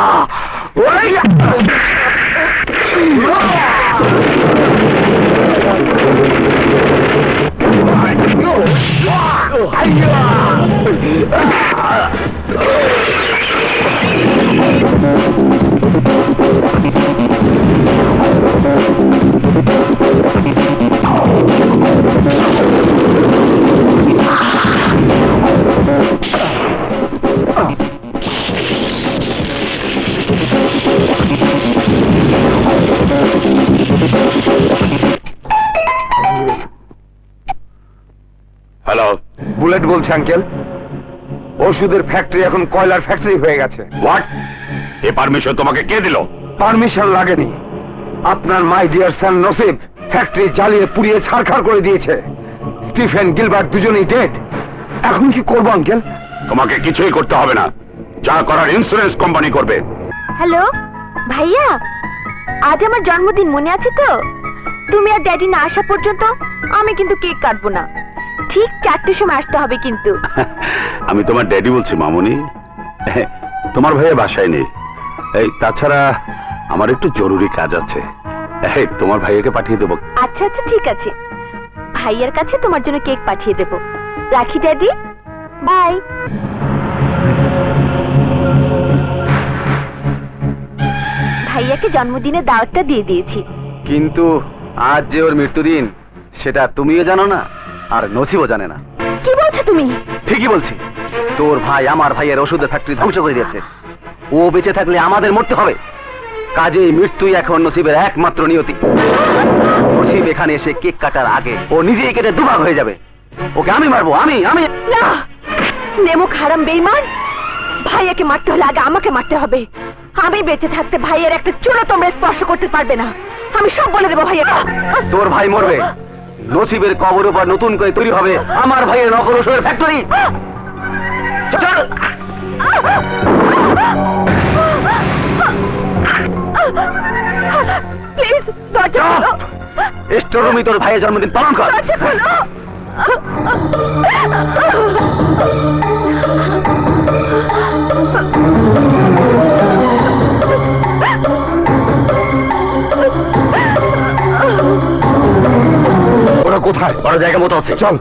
বুলেট বলছে আঙ্কেল। ওষুধের ফ্যাক্টরি এখন কয়লার ফ্যাক্টরি হয়ে গেছে।
হোয়াট? এ পারমিশন তোমাকে কে দিল?
পারমিশন লাগেনি, আপনার মাই ডিয়ার সান নসিব ফ্যাক্টরি জ্বালিয়ে পুড়িয়ে ছারখার করে দিয়েছে। স্টিফেন গিলবার্ট দুজনেই ডেড। এখন কি করবো আঙ্কেল?
তোমাকে কিছুই করতে হবে না, যা করার ইন্স্যুরেন্স কোম্পানি করবে।
হ্যালো ভাইয়া, আজ আমার জন্মদিন মনে আছে তো? তুমি আর ড্যাডি না আসা পর্যন্ত আমি কিন্তু কেক কাটবো না। ঠিক 4টের সময় আসতে হবে কিন্তু।
আমি তোমার ড্যাডি বলছি মামুনি। তোমার ভাইয়া বাসায় নেই। এই তাছাড়া আমার একটু জরুরি কাজ আছে। তোমার ভাইয়াকে পাঠিয়ে দেবো।
আচ্ছা আচ্ছা ঠিক আছে, ভাইয়ার কাছে তোমার জন্য কেক পাঠিয়ে দেব। রাখি ড্যাডি, বাই। ভাইয়াকে জন্মদিনের দাওয়াতটা দিয়ে দিয়েছি।
কিন্তু আজ যে ওর মৃত্যুদিন সেটা তুমিও জানো না, আর নসিবও জানে না।
কি বলছো তুমি?
ঠিকই বলছি, তোর ভাই আমার ভাইয়ের ওষুধের ফ্যাক্টরি ধ্বংস করে দিয়েছে। ও বেঁচে থাকলে আমাদের মরতে হবে, কাজেই মৃত্যুই এখন নসিবের একমাত্র নিয়তি। নসিব এখানে এসে কেক কাটার আগে ও নিজেই কেটে দুভাগ হয়ে যাবে। ওকে আমি মারবো, আমি আমি
না, নেমুক হারাম বেঈমান। ভাইয়াকে মারতে হলে আগে আমাকে মারতে হবে। আমি বেঁচে থাকতে ভাইয়ের একটা চুলো তোমরা স্পর্শ করতে পারবে না। আমি সব বলে দেবো ভাইয়া।
তোর ভাই মরবে, নসিবের কবর উপর নতুন করে তৈরি হবে আমার ভাইয়ের নকল ওষুধের ফ্যাক্টরি। চল
প্লিজ দরজা খোলো।
স্টোররুমে তোর ভাইয়ের জন্মদিন পালন কর।
দরজা খোলো।
ওরা কোথায়?
বড় জায়গা মতো আছে,
চল।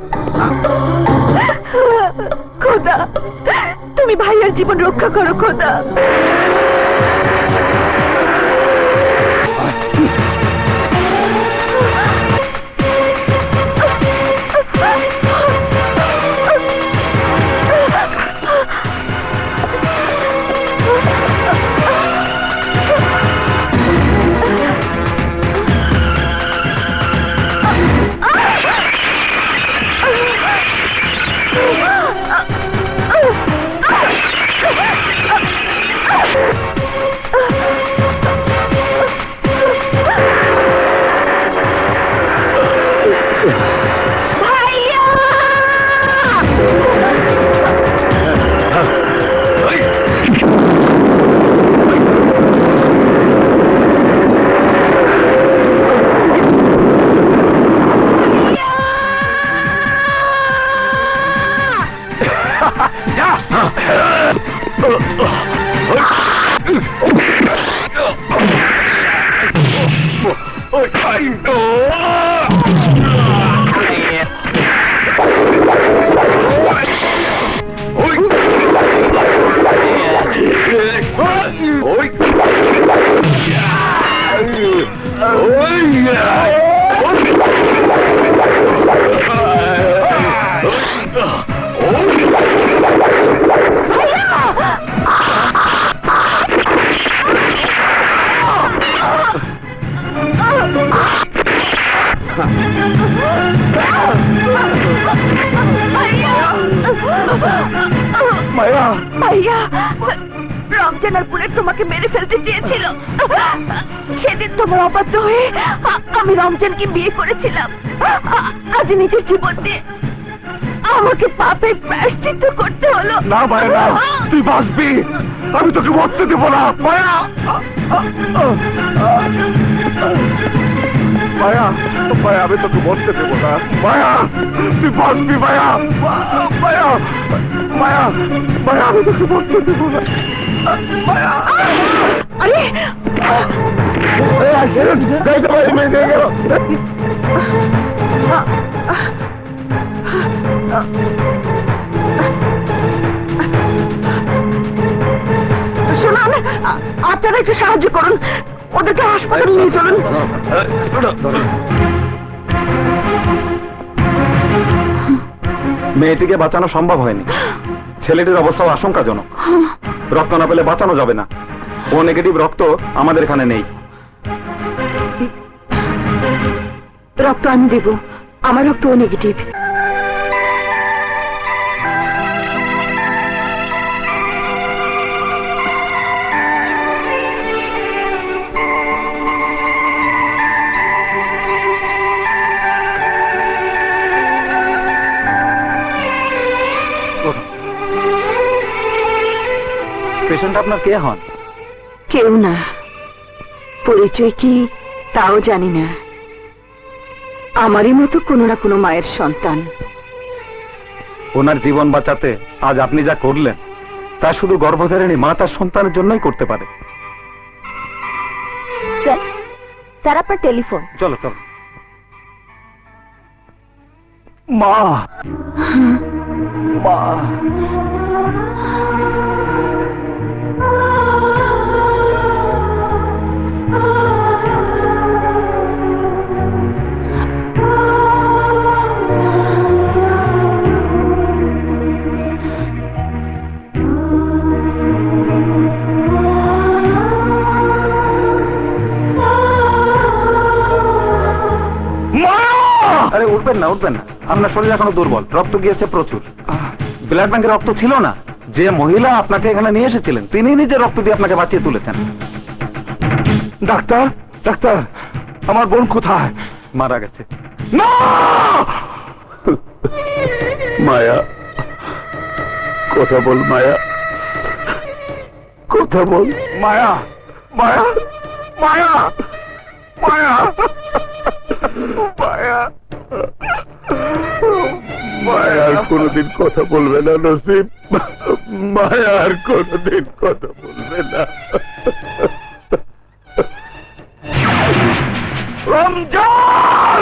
খোদা, তুমি ভাইয়ের জীবন রক্ষা করো খোদা। ভাইয়া, রমজান আর বুলেট তোমাকে মেরে ফেলতে চেয়েছিল। সেদিন তোমার অবাধ্য হয়ে আমি রমজানকে বিয়ে করেছিলাম। আজ নিজের জীবন দিয়ে আমাকে পাপের প্রায়শ্চিত্ত করতে হলো।
না মায়া, না, তুই বাঁচবি, আমি তোকে মরতে দেবো না। মায়া, মায়া, মায়া, আমি তোকে মরতে দেবো না। মায়া, তুই বাঁচবি। মায়া, মায়া, মায়া, মায়া, আমি তোকে মরতে দেবো না। মায়া,
আরে
গাড়িটা বাইরে মেয়ে দিয়ে গেল।
শোনান, আপনারা একটু সাহায্য করুন, ওদেরকে হাসপাতালে নিয়ে চলুন।
মেয়েটিকে বাঁচানো সম্ভব হয়নি, ছেলেটির অবস্থাও আশঙ্কাজনক। রক্ত না পেলে বাঁচানো যাবে না। ও নেগেটিভ রক্ত আমাদের এখানে নেই।
রক্ত আমি দেব, আমার রক্ত ও নেগেটিভ।
পেশেন্ট আপনার কে হন?
কেউ না, পরিচয় কি তাও জানি না। আমারই মতো কোনো না কোনো মায়ের সন্তান।
ওনার জীবন বাঁচাতে আজ আপনি যা করলেন তা শুধু গর্ভধারিণী মা তার সন্তানের জন্যই করতে পারে।
স্যার, স্যার আপনার টেলিফোন।
চলো চলো। মা, মা, আরে উঠবেন না, উঠবেন না, আপনার শরীর এখনো দুর্বল, রক্ত গিয়েছে প্রচুর। ব্লাড ব্যাংকে রক্ত ছিল না, যে মহিলা আপনাকে এখানে নিয়ে এসেছিলেন তিনি নিজে রক্ত দিয়ে আপনাকে বাঁচিয়ে তুলেছেন। ডাক্তার, ডাক্তার, আমার বোন কোথায়? মারা গেছে। না,
মায়া, কথা বল মায়া, কথা বল।
মায়া, মায়া, মায়া, মায়া, মায়া,
মায়া আর কোনোদিন কথা বলবে না নসিব, মায়া আর কোনোদিন কথা বলবে না।
রমজান!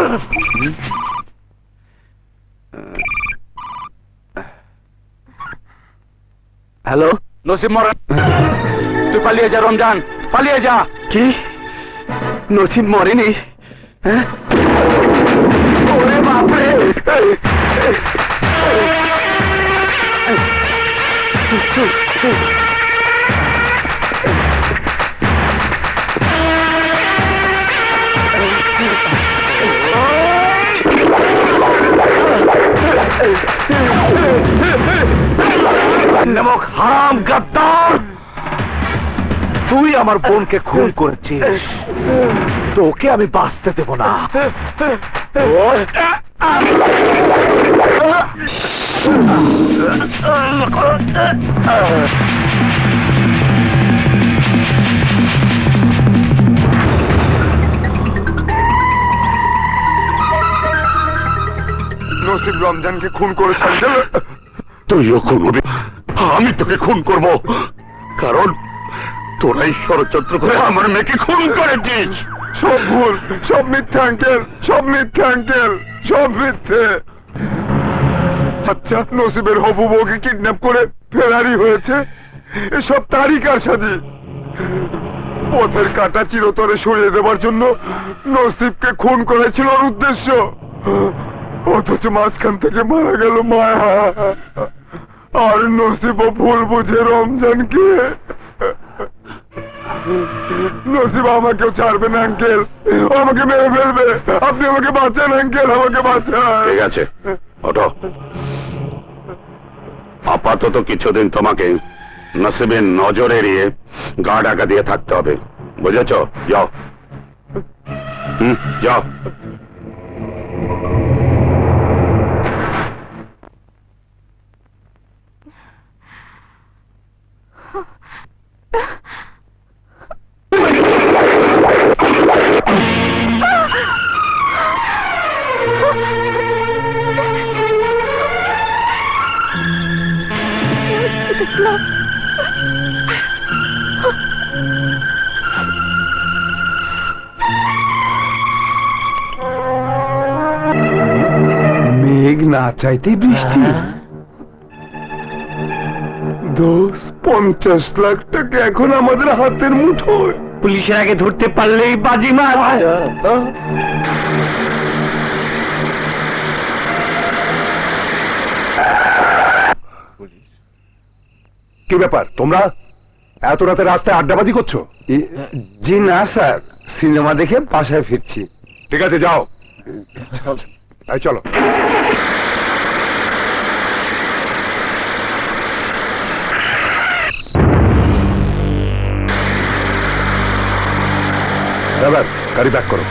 হ্যালো, নসিব মরেন। তুই পালিয়ে যা রমজান, পালিয়ে যা। কি? নসিব মরেনি? হ্যাঁ? ওরে বাপরে! নমক হারাম গাদ্দার, তুই আমার বোনকে খুন করেছিস, তোকে আমি বাঁচতে দেব না।
নসিব রমজানকে খুন করেছেন, তুইও খুন হবি, আমি তোকে খুন করব, কারণ তোরাই ষড়যন্ত্র করে আমার মেয়েকে খুন করেছিস। সব ভুল, সব মিথ্যে আঙ্কেল, সব মিথ্যে আঙ্কেল, সব মিথ্যে। আচ্ছা, নসিবের হবু বউকে কিডন্যাপ করে ফেরারি হয়েছে, এসব তারই কারসাজি। পথের কাঁটা চিরতরে সরিয়ে দেবার জন্য নসিবকে খুন করেছিল ওর উদ্দেশ্য, অথচ মাঝখান থেকে মারা গেল মায়া। আর নসিবও ভুল বুঝে রমজানকে। নসিব আমাকেও ছাড়বে না আঙ্কেল, আমাকে মেরে ফেলবে। আপনি আমাকে বাঁচান আঙ্কেল, আমাকে বাঁচান। ঠিক আছে, ওঠো। আপাতত কিছুদিন তোমাকে নসিবের নজর এড়িয়ে গা ঢাকা দিয়ে থাকতে হবে, বুঝেছ? যাও, যাও। মেঘ না চাইতেই বৃষ্টি। 50 লাখ টাকা এখন আমাদের হাতের মুঠোয়।
পুলিশের আগে ধরতে পারলেই বাজি মার।
কি ব্যাপার, তোমরা এত রাতে রাস্তায় আড্ডাবাজি করছো?
জি না স্যার, সিনেমা দেখে বাসায় ফিরছি।
ঠিক আছে, যাও। এই চলো। এবার গাড়ি ব্যাক করো।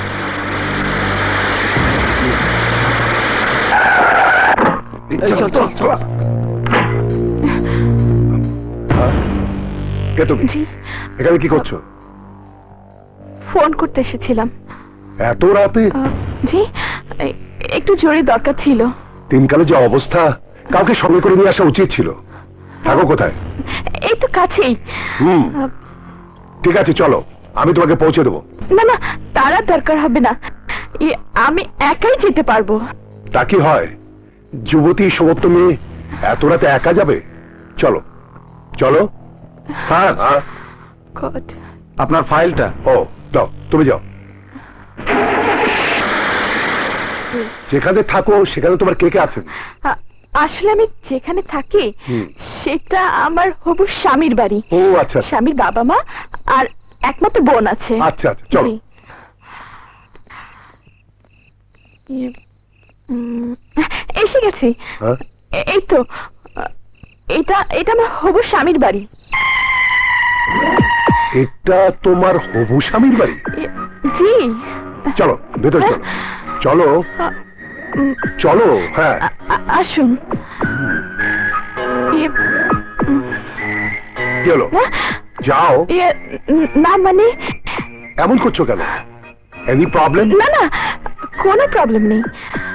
চল চল চল। কে তুমি?
জি।
এখানে কি করছো?
ফোন করতে এসেছিলাম।
এত রাতে?
জি, একটু জরুরি দরকার ছিল।
দিনকালে যে অবস্থা, কাউকে সঙ্গে করে নিয়ে আসা উচিত ছিল। থাকো কোথায়?
এই তো কাছেই।
ঠিক আছে, চলো, আমি তোমাকে পৌঁছে দেবো।
না না, তারা দরকার হবে না, আমি একাই যেতে পারবো।
তা কি হয়, যুবতী সমস্ত মেয়ে এত রাতে একা যাবে? চলো চলো।
Sir,
God.
আপনার ফাইলটা।
ও যাও, তুমি যাও। যেখানে থাকো সেখানে তোমার কে কে আছেন?
আসলে আমি যেখানে থাকি সেটা আমার হবু স্বামীর বাড়ি।
ও আচ্ছা।
স্বামীর বাবা মা আর একমাত্র বোন আছে।
আচ্ছা আচ্ছা, চলো।
এসে গেছি। এই তো, এটা এটা আমার হবু স্বামীর বাড়ি।
এটা তোমার হবু স্বামীর বাড়ি?
জি।
চলো ভেতরে চলো। চলো চলো। হ্যাঁ
আসুন।
কি হলো? যাও।
না মানে,
এমন করছো কেন? Any problem?
না না, কোনো প্রবলেম নেই।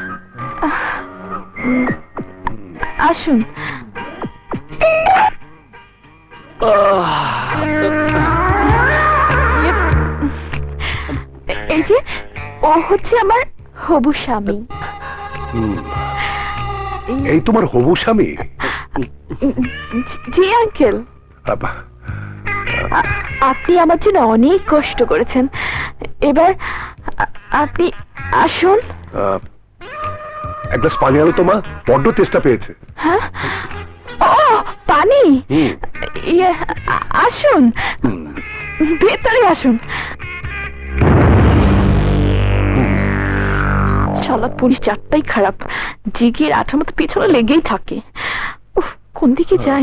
আসুন। এই যে, ও হচ্ছে আমার হবু স্বামী।
এই তোমার হবু স্বামী?
জি আঙ্কেল। আপনি আমার জন্য অনেক কষ্ট করেছেন, এবার আপনি আসুন।
এক গ্লাস পানি আলো তোমা, বড্ড তেষ্টা পেয়েছে।
হ্যাঁ, ও পানি? আসুন, ভেতরে আসুন। শালা পুলিশ চারটাই খারাপ, জিগির আঠার মতো পেছনে লেগেই থাকে। কোন দিকে যাই?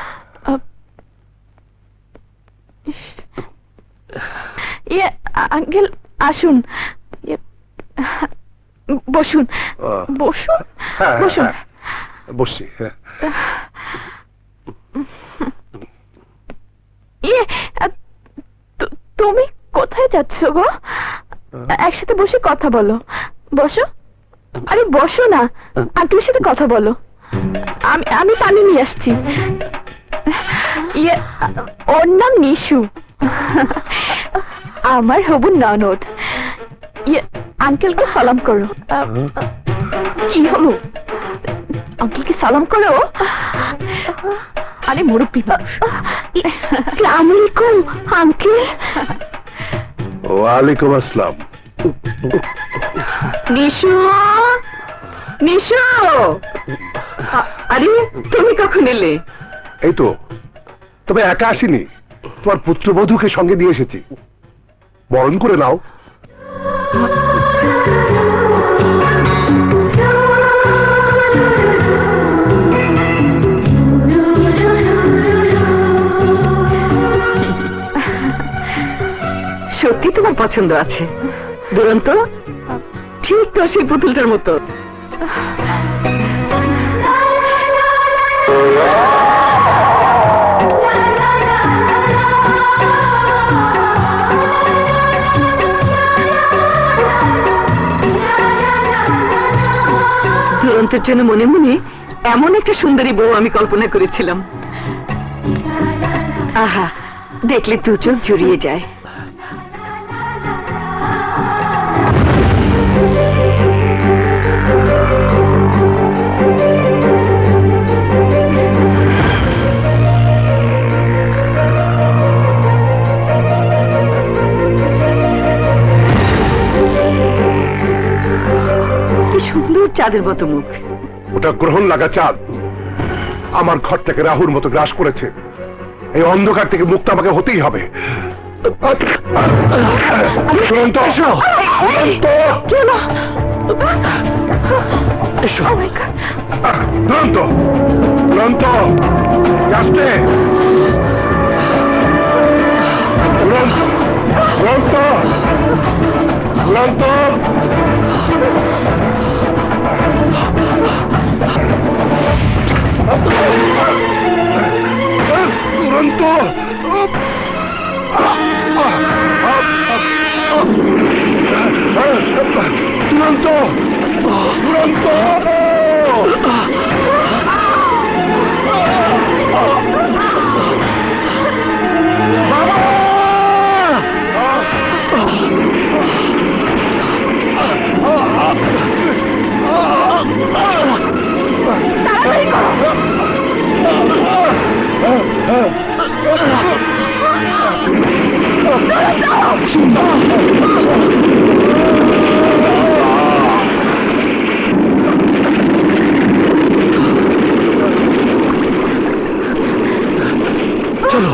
আঙ্কেল আসুন, বসুন বসুন বসুন।
বসছি।
তুমি কোথায় যাচ্ছ গো? একসাথে বসে কথা বলো। বসো। আরে বসো না, আঙ্কেলের সাথে কথা বলো। আমি পানি নিয়ে আসছি। ওর নাম নিশু, আমার হবু ননদ। আঙ্কেলকে সালাম করো। কি হলো? আঙ্কেলকে সালাম করো। আরে মুরব্বী মানুষ। আসসালামু আলাইকুম আঙ্কেল।
ওয়ালাইকুম আসসালাম।
নিশু, নিশু, আরে তুমি কখন এলে?
এই তো, তবে একা আসিনি, তোমার পুত্রবধূকে সঙ্গে দিয়ে এসেছি। বরণ করে নাও।
সত্যি তোমার পছন্দ আছে? দুরন্ত, ঠিক তো সেই পুতুলটার মতো। দুরন্তের জন্য মনে মনে এমন একটা সুন্দরী বউ আমি কল্পনা করেছিলাম। আহা, দেখলে দু চোখ জুড়িয়ে যায়। সুন্দর চাঁদের মতো মুখ।
ওটা গ্রহণ লাগা চাঁদ। আমার ঘরটাকে রাহুর মতো গ্রাস করেছে। এই অন্ধকার থেকে মুক্ত আমাকে হতেই হবে। দুরন্ত, দুরন্ত, দুরন্ত, আসতে। দুরন্ত, দুরন্ত, দুরন্ত। দুরন্ত, দুরন্ত দুরন্ত
চলো।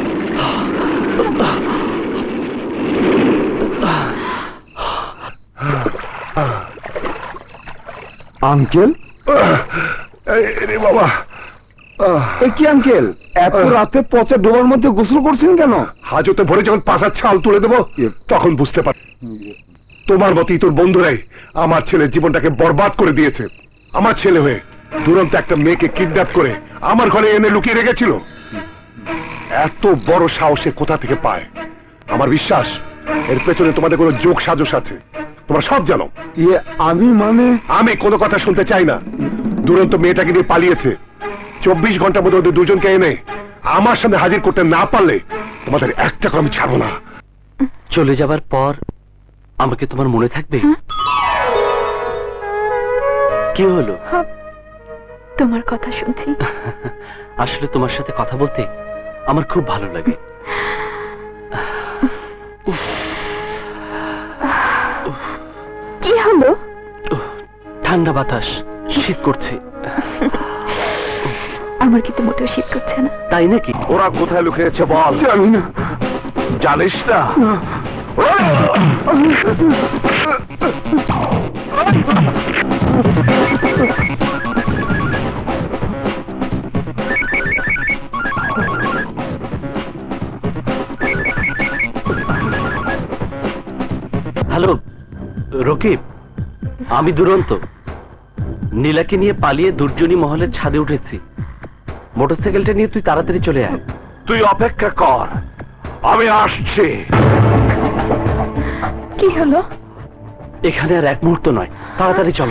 আঙ্কেল রে বাবা,
কি আঙ্কেল এত রাতে পচা ডোবার মধ্যে গোসল করছেন কেন?
হাজতে ভরে যখন পাশার ছাল তুলে দেবো তখন বুঝতে পার। তোমার মতই তোর বন্ধুরাই আমার ছেলের জীবনটাকে বরবাদ করে দিয়েছে। আমার ছেলে হয়ে দুরন্ত একটা মেয়েকে কিডন্যাপ করে আমার ঘরে এনে লুকিয়ে রেখেছিল। এত বড় সাহসে কোথা থেকে পায়? আমার বিশ্বাস এর পেছনে তোমাদের কোনো যোগ সাজস আছে। তোমরা সব জানো। আমি কোনো কথা শুনতে চাই না। দুরন্ত মেয়েটাকে নিয়ে পালিয়েছে। 24 ঘন্টার মধ্যে ওদের দুজনকে এনে আমার সামনে হাজির করতে না পারলে তোমাদের একটা আমি ছাড়বো না।
চলে যাবার পর আমাকে তোমার মনে থাকবে? কি হলো?
তোমার কথা শুনছি।
আসলে তোমার সাথে কথা বলতে আমার খুব ভালো লাগে।
কি হলো?
ঠান্ডা বাতাস, শীত করছে।
আমার কিন্তু মোটেও শীত করছে না।
তাই নাকি?
ওরা কোথায় লুকিয়েছে বল।
জানি না।
জানিস না?
হ্যালো রকিব, আমি দুরন্ত। নীলাকে নিয়ে পালিয়ে দুর্জনী মহলের ছাদে উঠেছি। মোটরসাইকেলটা নিয়ে তুই তাড়াতাড়ি চলে আয়।
তুই অপেক্ষা কর, আমি আসছি।
কি হলো?
এখানে আর এক মুহূর্ত নয়, তাড়াতাড়ি চলো।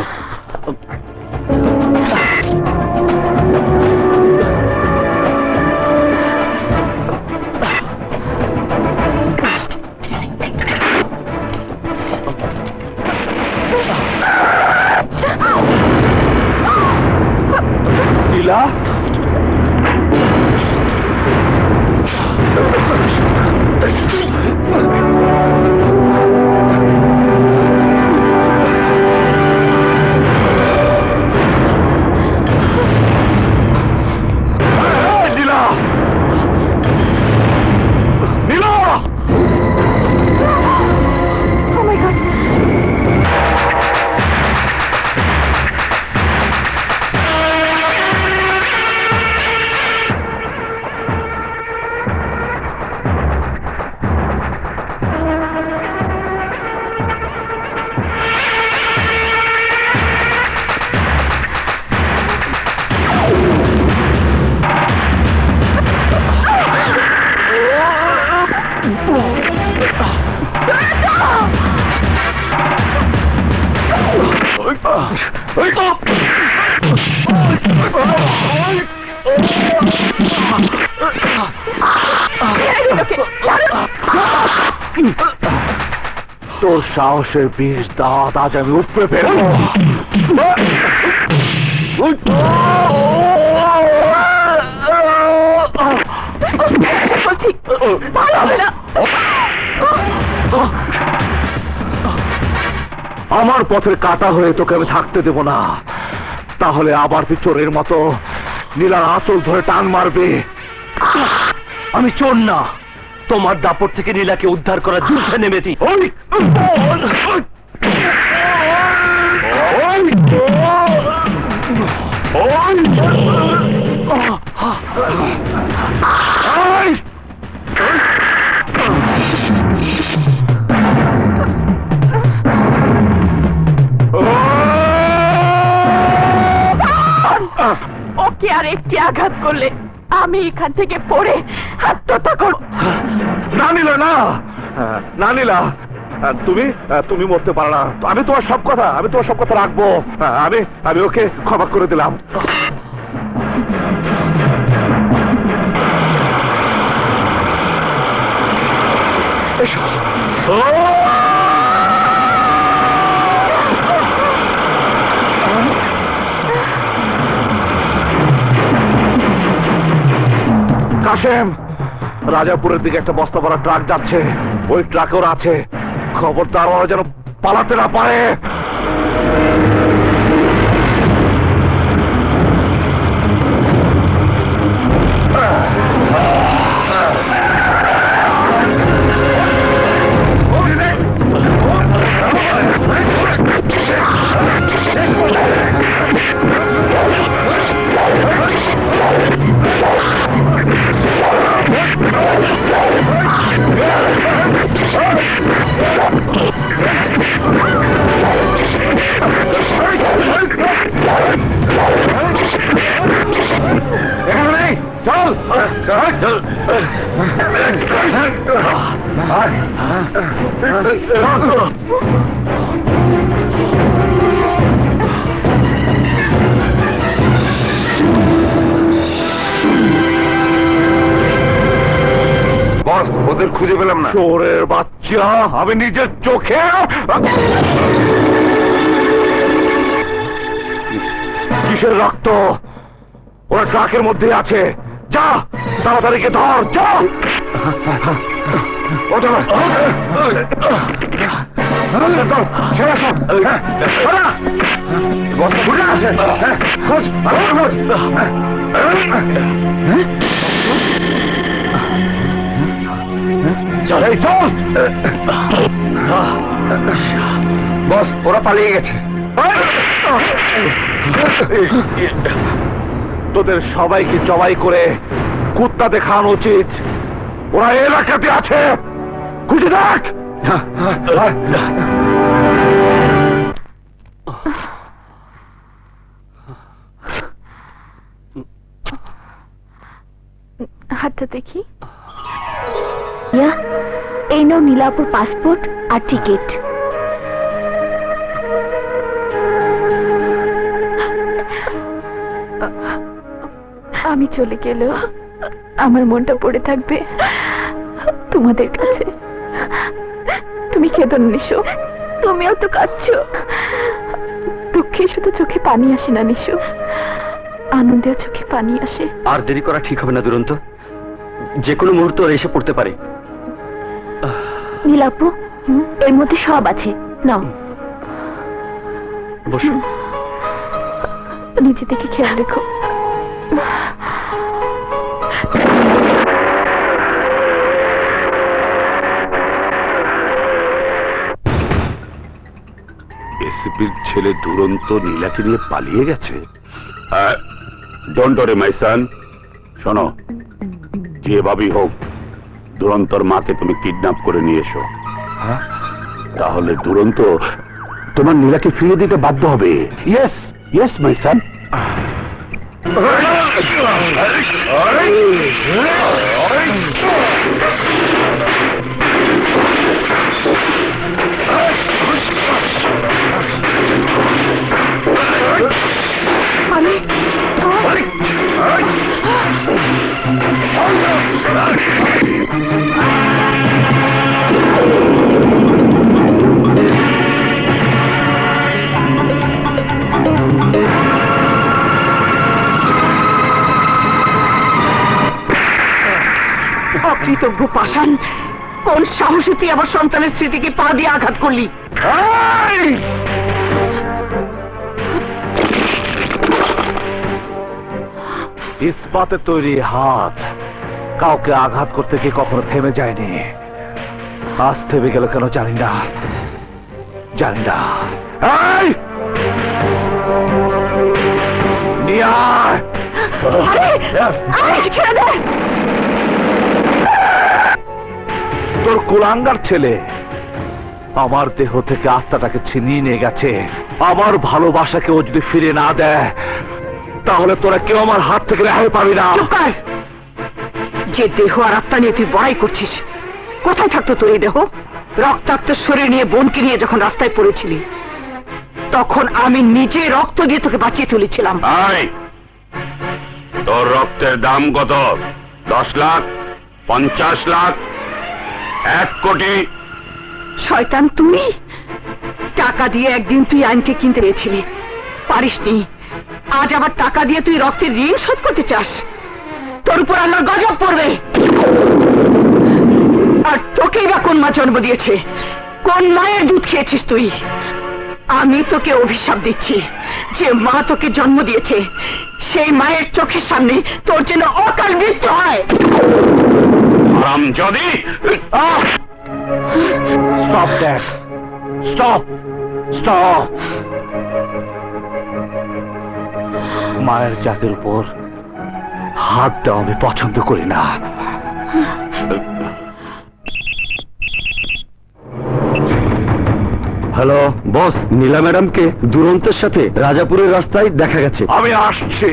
নীলা, তোর সাহসের বিষ দাঁত আজ আমি উপড়ে ফেলবো। আমার পথের কাটা হয়ে তোকে আমি থাকতে দেব না। তাহলে আবার তুই চোরের মতো নীলার আঁচল ধরে টান মারবে।
আমি চোর না, তোমার দাপট থেকে নীলাকে উদ্ধার করার যুদ্ধে নেমেছি।
ওকে আর একটি আঘাত করলে আমি এখান থেকে পড়ে আত্মহত্যা করব।
না নীলা, না না নীলা, তুমি মরতে পারো না। আমি তোমার সব কথা রাখবো। আমি ওকে ক্ষমা করে দিলাম। কাশেম, রাজাপুরের দিকে একটা বস্তা ভরা ট্রাক যাচ্ছে। ওই ট্রাকে ওরা আছে। খবরদার ওরা যেন পালাতে না পারে।
বস, ওদের খুঁজে পেলাম না।
চোরের বাচ্চা, আমি নিজের চোখে কিসের রক্ত? ওরা ট্রাকের মধ্যে আছে। যা, তাড়াতাড়ি কে ধর, যা। চল,
বস, ওরা পালিয়ে গেছে।
তোদের সবাইকে জবাই করে কুত্তা দেখানো উচিত। ওরা এলাকাতে আছে, খুঁজে দেখ।
হাতটা দেখি। এই নাও নীলাপুর পাসপোর্ট আর টিকিট। আমি চলে গেলেও আমার মনটা পড়ে থাকবে তোমাদের কাছে। তুমি কেঁদো না নিশো, তুমিও তো কাঁদছো। দুঃখে শুধু চোখে পানি আসে না নিশো, আনন্দে চোখে পানি আসে।
আর দেরি করা ঠিক হবে না দুরন্ত, যে কোনো মুহূর্তে ওরা এসে পড়তে পারে।
নীলাপু, এর মধ্যে সব আছে, নাও
বসো।
নিজে থেকে খেয়াল রেখো।
এসিপির ছেলে দুরন্ত নীলাকে নিয়ে পালিয়ে গেছে। ডোন্ট ওয়ারি মাই সন, শোনো, যেভাবেই হোক দুরন্তর মাকে তুমি কিডন্যাপ করে নিয়ে এসো। তাহলে দুরন্ত তোমার নীলাকে ফিরিয়ে দিতে বাধ্য হবে। Yes yes my son.
অকৃতজ্ঞ পাষাণ, কোন সাহসে তুই আমার সন্তানের স্মৃতিকে পা দিয়ে আঘাত করলি?
ইস্পাতে তৈরি হাত কাউকে আঘাত করতে গিয়ে কখনো থেমে যায়নি। আজ থেমে গেল কেন জানি না, জানি না। নিয়ে আয়। তোর কুলাঙ্গার ছেলে আমার দেহ থেকে আত্মাটাকে ছিনিয়ে নিয়ে গেছে। আমার ভালোবাসাকে ও যদি ফিরে না দেয় তাহলে তোরা কেউ আমার হাত থেকে রেহাই পাবি না।
যে দেহ আর আত্মা নিয়ে তুই বড়াই করছিস, কোথায় থাকতো তোর এই দেহ? রক্তাক্ত শরীর নিয়ে বোনকে নিয়ে যখন রাস্তায় পড়েছিলি, তখন আমি নিজে রক্ত দিয়ে তোকে বাঁচিয়ে তুলেছিলাম।
তোর রক্তের দাম কত? 10 লাখ, 50 লাখ, 1 কোটি?
শয়তান তুই! টাকা দিয়ে একদিন তুই আইনকে কিনতে পেরেছিলি, পারিসনি। আজ আবার টাকা দিয়ে তুই রক্তের ঋণ শোধ করতে চাস? তোর উপর আল্লাহর গজব পড়বে। আর তোকেই বা কোন মা জন্ম দিয়েছে? কোন মায়ের দুধ খেয়েছিস তুই? আমি তোকে অভিশাপ দিচ্ছি, যে মা তোকে জন্ম দিয়েছে সেই মায়ের চোখের সামনে তোর জন্য অকাল মৃত্যু হয়।
যদি
স্টপ দ্যাট, স্টপ, স্টপ। মায়ের জাতের উপর হাত দেওয়া আমি পছন্দ করি না।
হ্যালো বস, নীলা ম্যাডামকে দুরন্তের সাথে রাজাপুরের রাস্তায় দেখা গেছে।
আমি আসছি।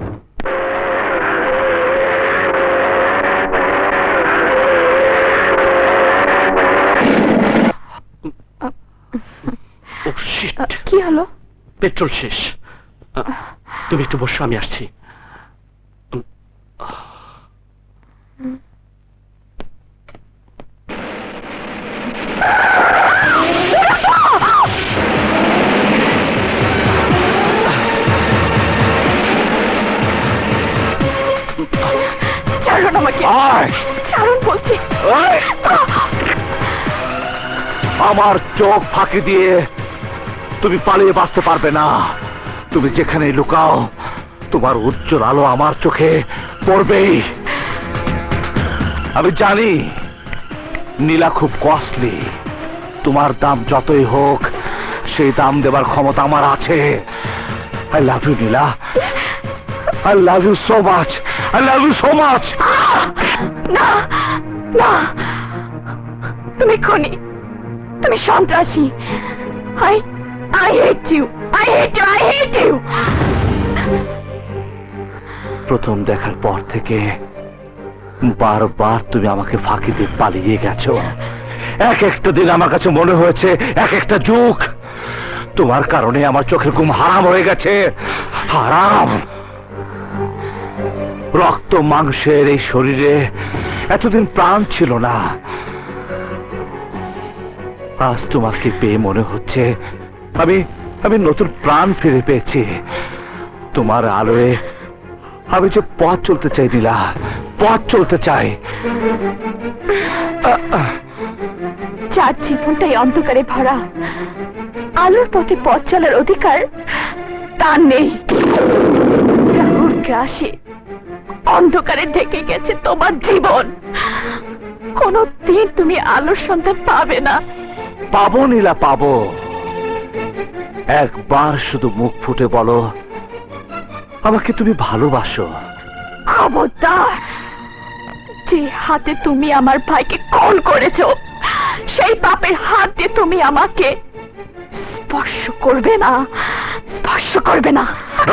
কি হলো?
পেট্রোল শেষ। তুমি একটু বসো, আমি আসছি।
ছাড়ুন আমাকে, ছাড়ুন বলছি।
আমার চোখ ফাঁকি দিয়ে তুমি পালিয়ে বাঁচতে পারবে না। তুমি যেখানে লুকাও, তোমার উজ্জ্বল আলো আমার চোখে পড়বেই। আমি জানি নীলা খুব কস্টলি, তোমার দাম যতই হোক সেই দাম দেবার ক্ষমতা আমার আছে। I love you Nila, I love you so much, I love you so much.
না না, তুমি খুনি, তুমি সন্ত্রাসী। I hate you, I hate you, I hate you.
প্রথম দেখার পর থেকে বারবার তুমি আমাকে ফাঁকি দিয়ে পালিয়ে গেছো। এক একটা দিন আমার কাছে মনে হয়েছে এক একটা যুগ। তোমার কারণে আমার চোখের ঘুম হারাম হয়ে গেছে, হারাম। রক্ত মাংসের এই শরীরে এতদিন প্রাণ ছিল না। আজ তোমাকে পেয়ে মনে হচ্ছে আমি নতুন প্রাণ ফিরে পেয়েছি। তোমার আলোয় আমি যে পথ চলতে চাই নীলা, পথ চলতে চাই।
যার জীবনটাই অন্ধকারে ভরা, আলোর পথে পথ চলার অধিকার তার নেই। রাহুল গ্রাসে অন্ধকারে ঢেকে গেছে তোমার জীবন। কোনদিন তুমি আলোর সন্ধান পাবে না।
পাবো নীলা, পাবো। একবার শুধু মুখ ফুটে বলো আমাকে তুমি ভালোবাসো।
খবরদার! যে হাতে তুমি আমার ভাইকে খুন করেছো, সেই পাপের হাত দিয়ে তুমি আমাকে স্পর্শ করবে না, স্পর্শ করবে না।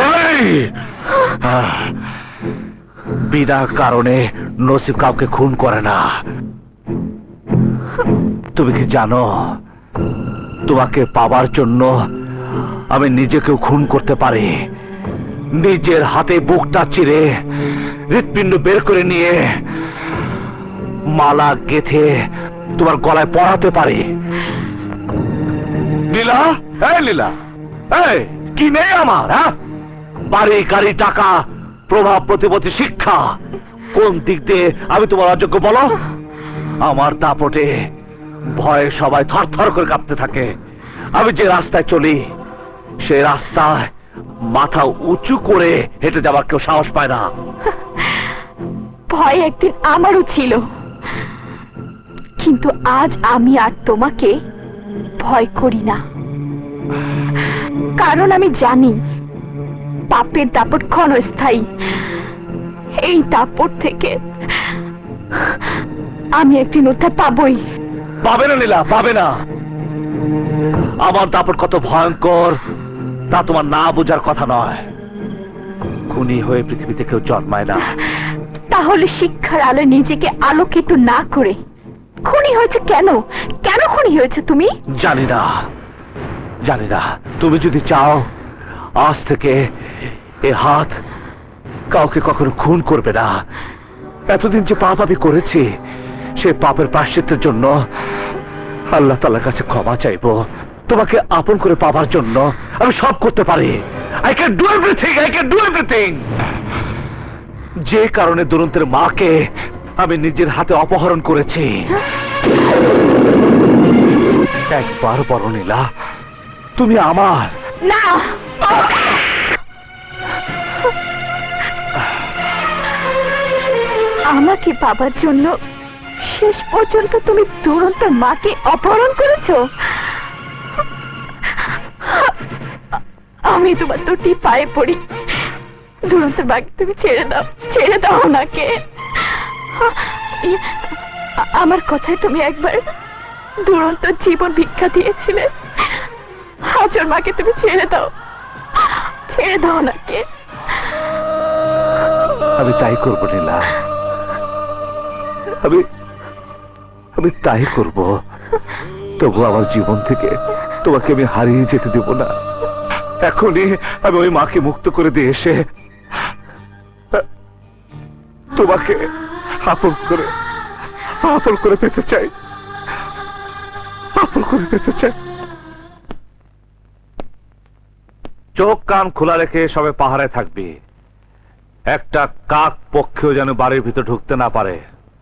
বিনা কারণে নসিব কাউকে খুন করে না। তুমি কি জানো, তোমাকে পাবার জন্য আমি নিজেকেও খুন করতে পারি। নিজের হাতে বুকটা চিরে হৃৎপিণ্ড বের করে নিয়ে মালা গেথে তোমার গলায় পরাতে পারি। লীলা, এই লীলা, এই কি নেই আমার? বাড়ি গাড়ি, টাকা, প্রভাব, প্রতিপত্তি, শিক্ষা, কোন দিক দিয়ে আমি তোমার অযোগ্য বলো? আমার দাপটে ভয়ে সবাই থরথর করে কাঁপতে থাকে। আমি যে রাস্তায় চলি সেই রাস্তায় মাথা উঁচু করে হেঁটে যাবার কেউ সাহস পায় না।
ভয় একদিন আমারও ছিল, কিন্তু আজ আমি আর তোমাকে ভয় করি না। কারণ আমি জানি পাপের দাপট ক্ষণস্থায়ী। এই দাপট থেকে আমি একদিন উদ্ধার পাবই।
পাবে না লীলা, পাবে না। আমার দাপট কত ভয়ঙ্কর তা তোমার না বোঝার কথা নয়। খুনি হয়ে পৃথিবীতে কেউ জন্মায় না।
তাহলে শিক্ষার আলো নিজেকে আলোকিত না করে খুনি হয়েছে কেন? কেন খুনি হয়েছে তুমি?
জানি না, জানি না। তুমি যদি চাও আজ থেকে এ হাত কাউকে কখনো খুন করবে না। এতদিন যে পাপ আমি করেছি সে পাপের প্রায়শ্চিত্তের জন্য আল্লাহ তাআলার কাছে ক্ষমা চাইবো। তোমাকে আপন করে পাবার জন্য আমি সব করতে পারি। I can do everything, I can do everything. যে কারণে দুরন্তের মাকে আমি নিজের হাতে অপহরণ করেছি। একবার বলো নীলা, তুমি আমার।
না, আমাকে পাবার জন্য শেষ পর্যন্ত তুমি দুরন্তর মাকে অপহরণ করেছো। আমি তোমার দুটি পায়ে পড়ি, দুরন্তর মাকে তুমি ছেড়ে দাও, ছেড়ে দাও ওনাকে। আমার কথায় তুমি একবার দুরন্ত জীবন ভিক্ষা দিয়েছিলে, আজ ওর মাকে তুমি ছেড়ে দাও, ছেড়ে দাও ওনাকে।
আমি তাই করবো নীলা, আমি তাই করব। তবু আমার জীবন থেকে তোমাকে আমি হারিয়ে যেতে দেব না। এখনই আমি ওই মাকে মুক্ত করে দিয়ে এসে তোমাকে আপন করে পেতে চাই, আপন করে পেতে চাই। চোখ কান খোলা রেখে সবে পাহারায় থাকবি। একটা কাক পক্ষেও যেন বাড়ির ভিতর ঢুকতে না পারে।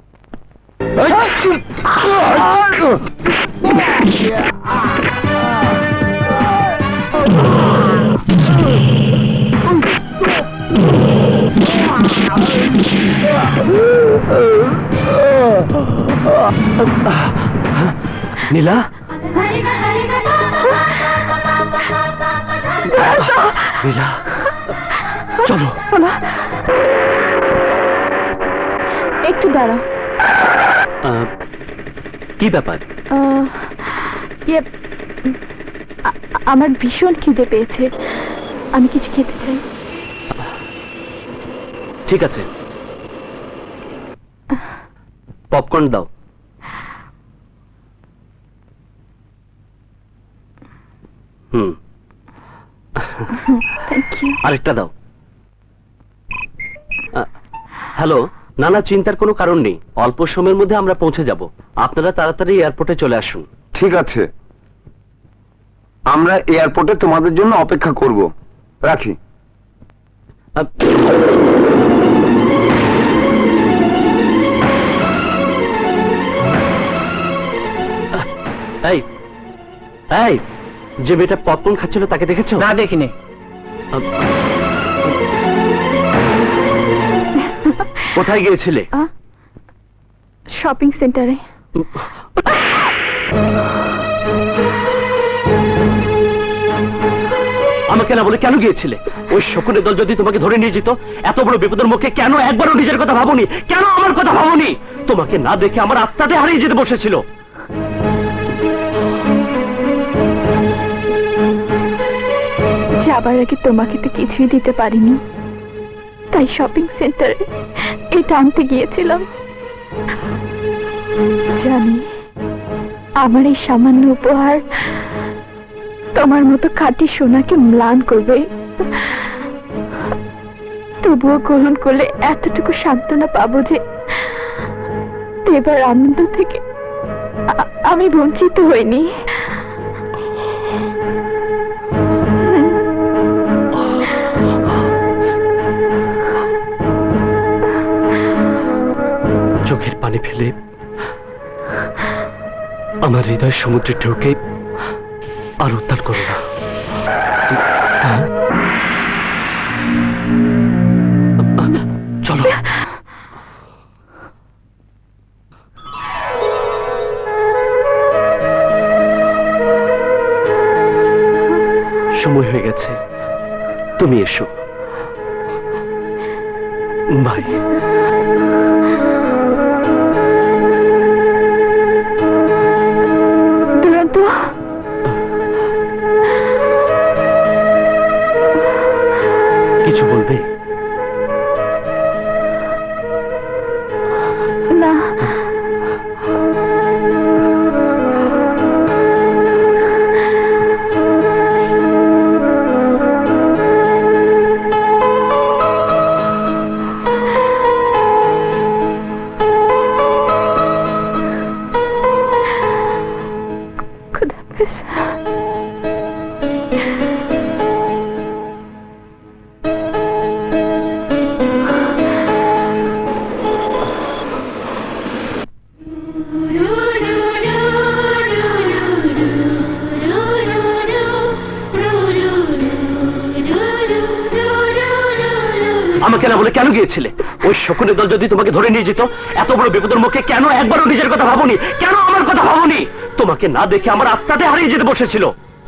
নীলা, নীলা, চলো।
একটু দাঁড়াও।
কি ব্যাপার?
আমার ভীষণ খিদে পেয়েছে, আমি কিছু খেতে চাই।
ঠিক আছে, পপকর্ন দাও।
Thank you.
আরেকটা দাও। হ্যালো, না না, চিন্তার কোনো কারণ নেই। অল্প সময়ের মধ্যে আমরা পৌঁছে যাব। আপনারা তাড়াতাড়ি এয়ারপোর্টে চলে আসুন।
ঠিক আছে, আমরা এয়ারপোর্টে তোমাদের জন্য অপেক্ষা করব। রাখি।
এই এই, যে মেয়েটা পপকর্ন খাচ্ছিল তাকে দেখেছো?
না, দেখিনি।
কোথায় গিয়েছিলে?
শপিং সেন্টারে।
আমাকে না বলে কেন গিয়েছিলে? ওই শকুনের দল যদি তোমাকে ধরে নিয়ে যেত, এত বড় বিপদের মুখে কেন একবারও নিজের কথা ভাবনি? কেন আমার কথা ভাবনি? তোমাকে না দেখে আমার আত্মাতে হারিয়ে যেতে বসেছিল।
যাবার আগে তোমাকে তো কিছুই দিতে পারিনি, তাই শপিং সেন্টারে এটা আনতে গিয়েছিলাম। জানি আমার এই সামান্য উপহার তোমার মতো খাঁটি সোনাকে ম্লান করবে, তবুও গ্রহণ করলে এতটুকু সান্ত্বনা পাবো যে এবার আনন্দ থেকে আমি বঞ্চিত হইনি।
চোখের পানি ফেলে আমার হৃদয় সমুদ্রে ঢুকে আর উত্তাল করো না। চলো। সময় হয়ে গেছে, তুমি এসো। বাই।
দুরন্ত,
কিছু বলবে?
আমাকে না বলে কেন গিয়েছিলে? ওই শকুনের দল যদি তোমাকে ধরে নিয়ে যেত, এত বড় বিপদের মুখে কেন একবারও নিজের কথা ভাবনি? কেন আমার কথা ভাবনি? তোমাকে না দেখে আমার আত্মাতে হারিয়ে যেতে বসেছিল।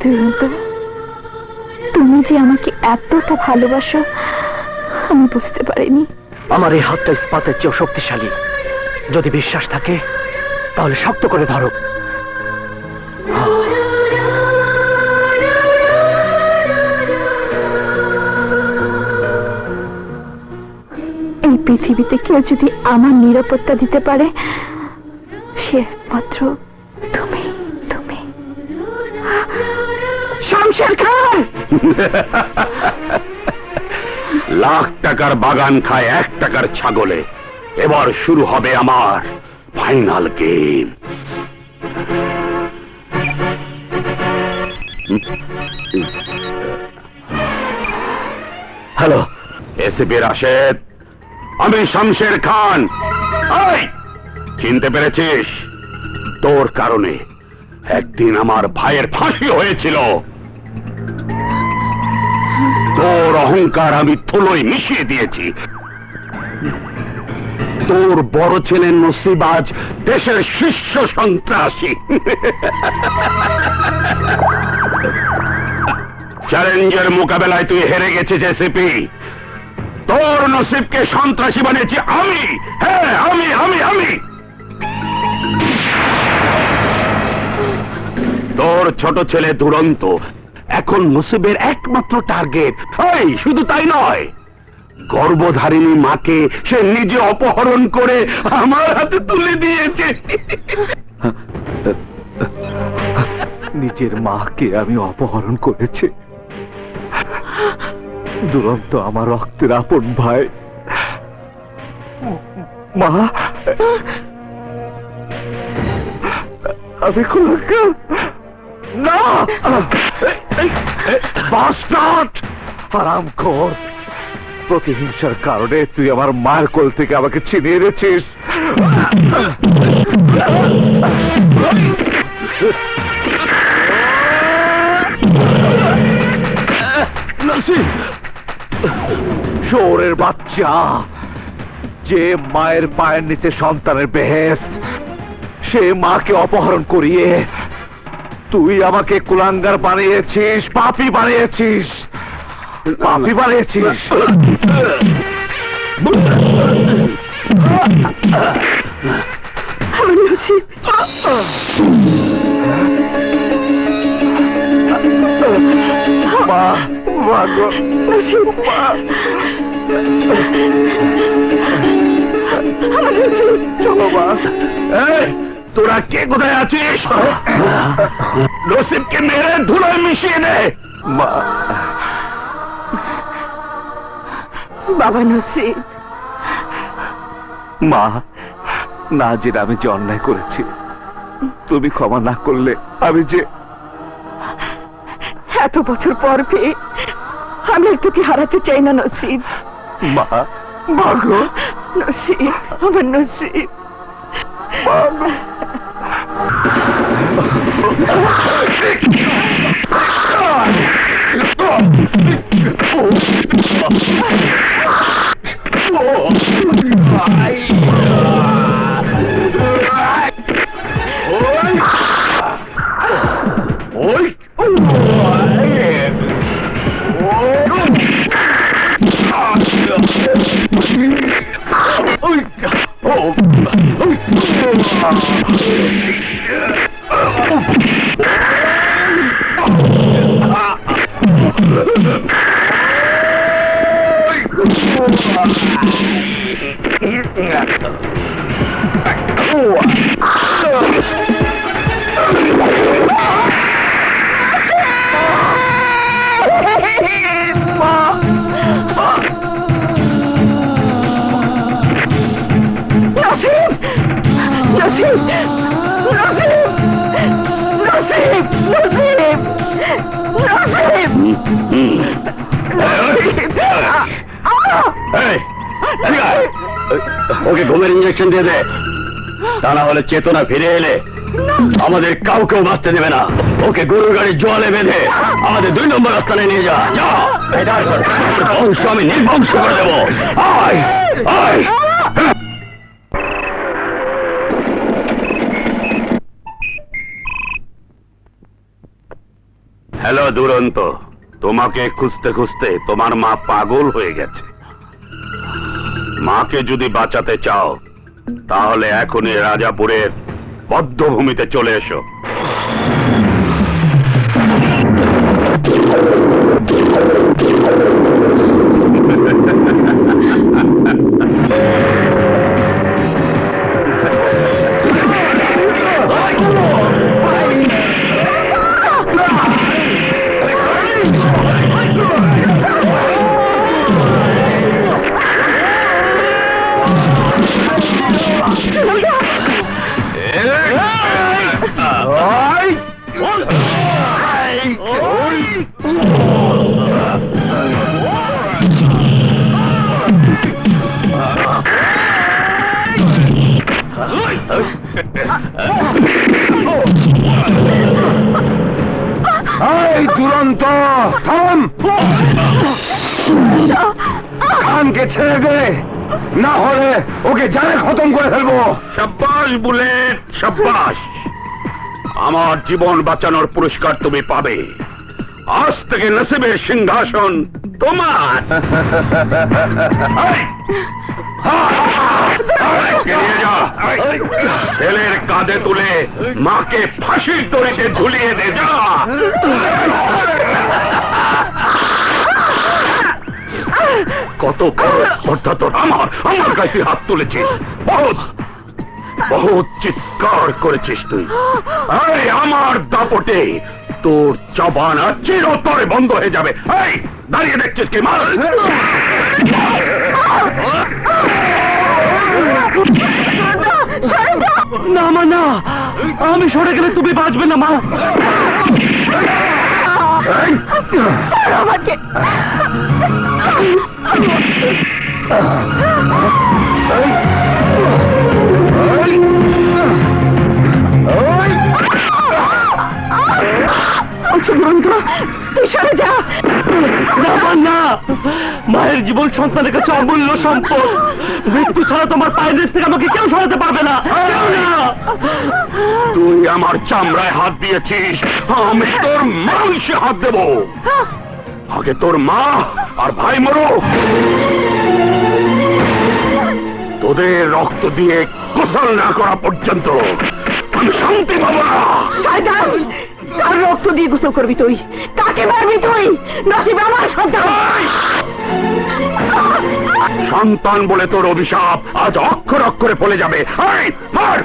তুমি যে আমাকে এতটা ভালোবাসো আমি বুঝতে পারিনি।
আমার এই হাতটা ইস্পাতের চেয়েও শক্তিশালী। যদি বিশ্বাস থাকে তাহলে শক্ত করে ধরো।
এই পৃথিবীতে কেউ যদি আমার নিরাপত্তা দিতে পারে সে একমাত্র তুমি। তুমি শমশের খান।
লাখ টাকার বাগান খায় 1 টাকার ছাগলে। এবার শুরু হবে আমার final game.
Hello,
ACP Rashed, আমি শমশের খান। এই, চিনতে পেরেছিস? তোর কারণে একদিন আমার ভাইয়ের ফাঁসি হয়েছিল। তোর অহংকার আমি ধুলোয় মিশিয়ে দিয়েছি। তোর বড় ছেলে নসিব আজ দেশের শীর্ষ সন্ত্রাসী। চ্যালেঞ্জের মোকাবেলায় তুই হেরে গেছিস এসিপি। তোর নসিবকে সন্ত্রাসী বানিয়েছি আমি। হ্যাঁ, আমি আমি আমি তোর ছোট ছেলে দুরন্ত এখন নসিবের একমাত্র টার্গেট। এই, শুধু তাই নয়, গর্ভধারিণী মাকে সে নিজে অপহরণ করে আমার হাতে তুলে দিয়েছে।
নিজের মাকে আমি অপহরণ করেছি। দুরন্ত আমার রক্তের আপন ভাই। মা, আমি কুলাঙ্গার না। বাস্টার্ড, হারামখোর, প্রতিহিংসার কারণে তুই আমার মায়ের কোল থেকে আমাকে ছিনিয়ে এনেছিস। শোরের বাচ্চা, যে মায়ের পায়ের নিচে সন্তানের বেহেশত, সে মাকে অপহরণ করিয়ে তুই আমাকে কুলাঙ্গার বানিয়েছিস, পাপী বানিয়েছিস, পাপী বানিয়েছিস। মা, মা গো, মা। চলো মা।
তোরা কে কোথায় আছিস? নসিবকে মেরে ধুলোয় মিশিয়ে দে।
মা,
বাবা নসিব।
মা, না জেনে আমি যে অন্যায় করেছি, তুমি ক্ষমা না করলে আমি যে
এত বছর পর পেয়ে আমি আর তোকে হারাতে চাই না নসিব।
মা, মা গো,
নসিব, আমার নসিব।
মা গো।
ওকে ঘুমের ইঞ্জেকশন দিয়ে দে, তা না হলে চেতনা ফিরে এলে আমাদের কাউকেও বাঁচতে দেবে না। ওকে গরুর গাড়ির জলে বেঁধে আমাদের 2 নম্বর স্থানে নিয়ে যা। বংশ আমি নির্বংশ করে দেবো। আয় আয়। হ্যালো দুরন্ত, তোমাকে খুঁজতে খুঁজতে তোমার মা পাগল হয়ে গেছে। মাকে যদি বাঁচাতে চাও তাহলে এখনই রাজাপুরের বদ্ধভূমিতে চলে এসো।
দুরন্ত থাম, খানকে ছেড়ে দে, না হলে ওকে জানে খতম করে ফেলবো।
শাবাশ বুলেট, শাবাশ। আমার জীবন বাঁচানোর পুরস্কার তুমি পাবে। আজ থেকে নসিবের সিংহাসন তোমার। ছেলের কাঁধে তুলে মাকে ফাঁসির দড়িতে ঝুলিয়ে দে যা। কত বড় স্পর্ধা তোর! আমার কাছে হাত তুলেছিস, বহুত বহুত চিৎকার করেছিস তুই। আমার দাপটে তোর জবান চিরতরে বন্ধ হয়ে যাবে। এই দাঁড়িয়ে দেখছিস কি? মার!
না মা, না, আমি সরে গেলে তুমি বাঁচবে না মা।
আমাকে তুই সরে যা।
না, মায়ের জীবন সন্তানের কাছে অমূল্য সম্পদ। মৃত্যু ছাড়া তোমার পায়ের নিচ থেকে আমাকে কেউ সরাতে পারবে না।
তুই আমার চামড়ায় হাত দিয়েছিস, আমি তোর মাংসে হাত দেব। আগে তোর মা আর ভাই মরো, তোদের রক্ত দিয়ে গোসল না করা পর্যন্ত আমি শান্তি পাবো না।
শয়তান, কার রক্ত দিয়ে গোসল করবি তুই? কাকে মারবি তুই? নসিব আমার সন্তান।
সন্তান বলে তোর অভিশাপ আজ অক্ষর অক্ষরে ফলে যাবে। এই, মার!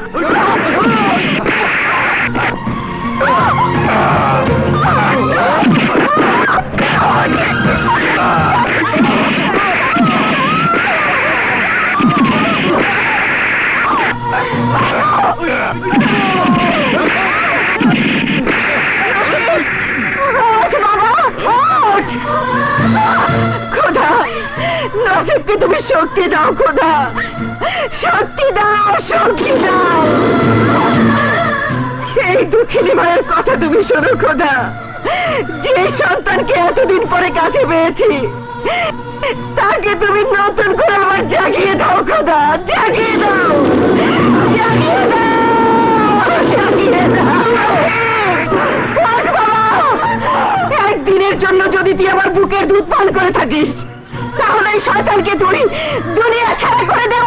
খোদা, নসিবকে তুমি শক্তি দাও খোদা, শক্তি দাও, শক্তি দাও। এই দুঃখিনী মায়ের কথা তুমি শোনো খোদা। যে সন্তানকে এতদিন পরে কাছে পেয়েছি তাকে তুমি নতুন করে আবার জাগিয়ে দাও খোদা, জাগিয়ে দাও, জাগিয়ে দাও, জাগিয়ে দাও। একদিনের জন্য যদি তুই আমার বুকের দুধ পান করে থাকিস তাহলে এই শয়তানকে তুই দুনিয়া ছাড়া করে দে।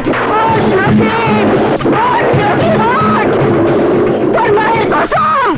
তোর মায়ের কসম।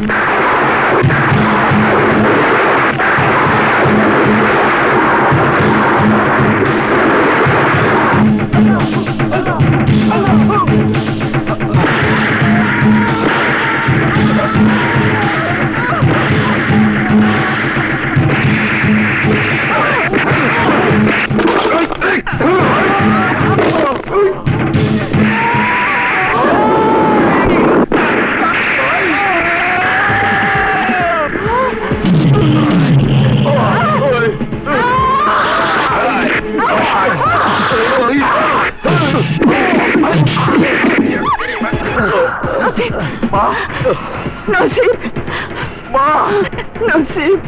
নসিব
মা
নসিব
মা
নসিব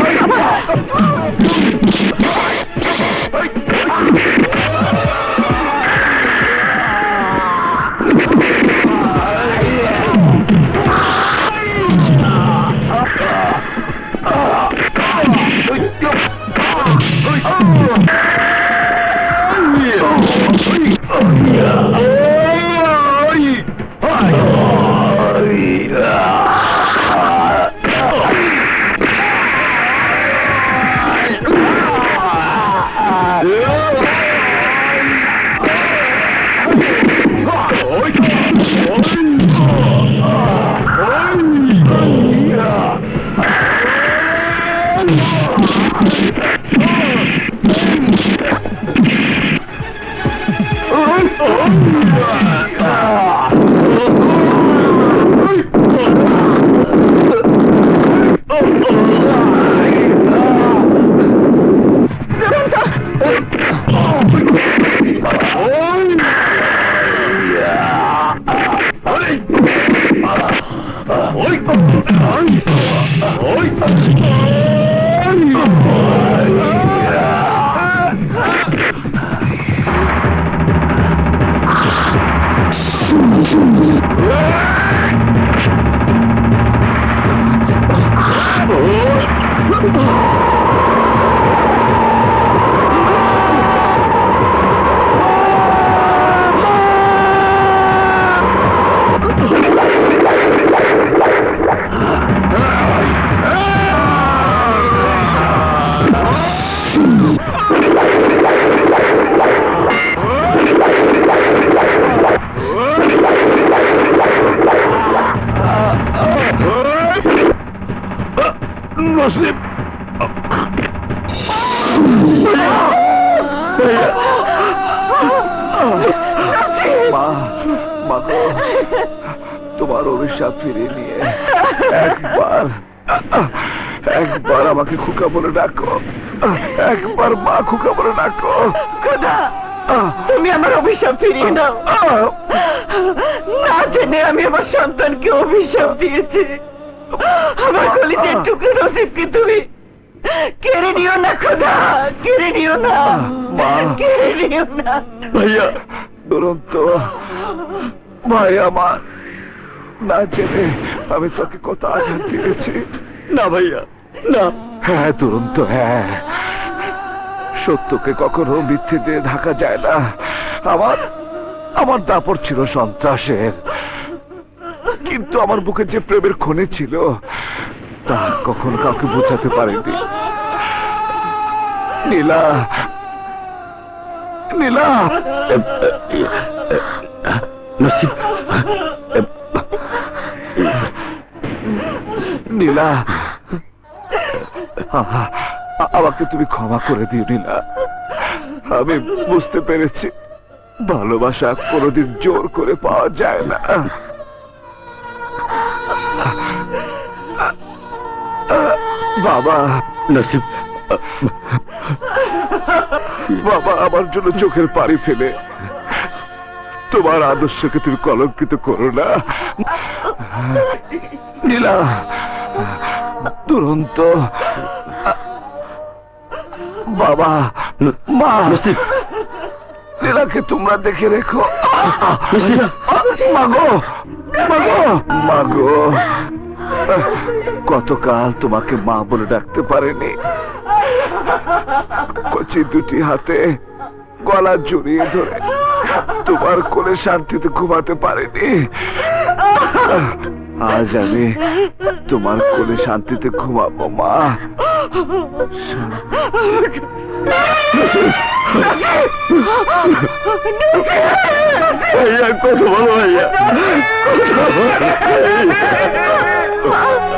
নসিব মা মা গো, তোমার অভিশাপ ফিরিয়ে নিয়ে একবার আমাকে খুকা বলে ডাকো, একবার মা খুকা বলে ডাকো।
খোদা তুমি আমার অভিশাপ ফিরিয়ে নাও। না জেনে আমি আমার সন্তানকে অভিশাপ দিয়েছি। আমার কলিজার টুকরো নসিবকে তুমি কেড়ে নিও না খোদা, কেড়ে নিও না, কেড়ে নিও না।
ভাইয়া দুরন্ত ভাই আমার, না জেনে আমি তোকে কত আঘাত দিয়েছি।
না ভাইয়া না।
হ্যাঁ দুরন্ত, হ্যাঁ সত্যকে কখনো মিথ্যে দিয়ে ঢাকা যায় না। আমার দাপট ছিল সন্ত্রাসের, কিন্তু আমার বুকে যে প্রেমের খনি ছিল তা কখনো কাউকে বোঝাতে পারিনি। নীলা নীলা
নসিব
নীলা, আমাকে তুমি ক্ষমা করে দিও নীলা। আমি বুঝতে পেরেছি ভালোবাসা কোনোদিন জোর করে পাওয়া যায় না। বাবা
নসিব
বাবা, আমার জন্য চোখের পানি ফেলে তোমার আদর্শকে তুমি কলঙ্কিত করো না নীলা। দুরন্ত বাবা মা, নীলাকে তোমরা দেখে রেখো। মাগো মাগো মাগো, কতকাল তোমাকে মা বলে ডাকতে পারেনি। কচি দুটি হাতে গলা জড়িয়ে ধরে তোমার কোলে শান্তিতে ঘুমাতে পারেনি। আজ আমি তোমার কোলে শান্তিতে ঘুমাবো মা।
ভাইয়া কত ভালো ভাইয়া।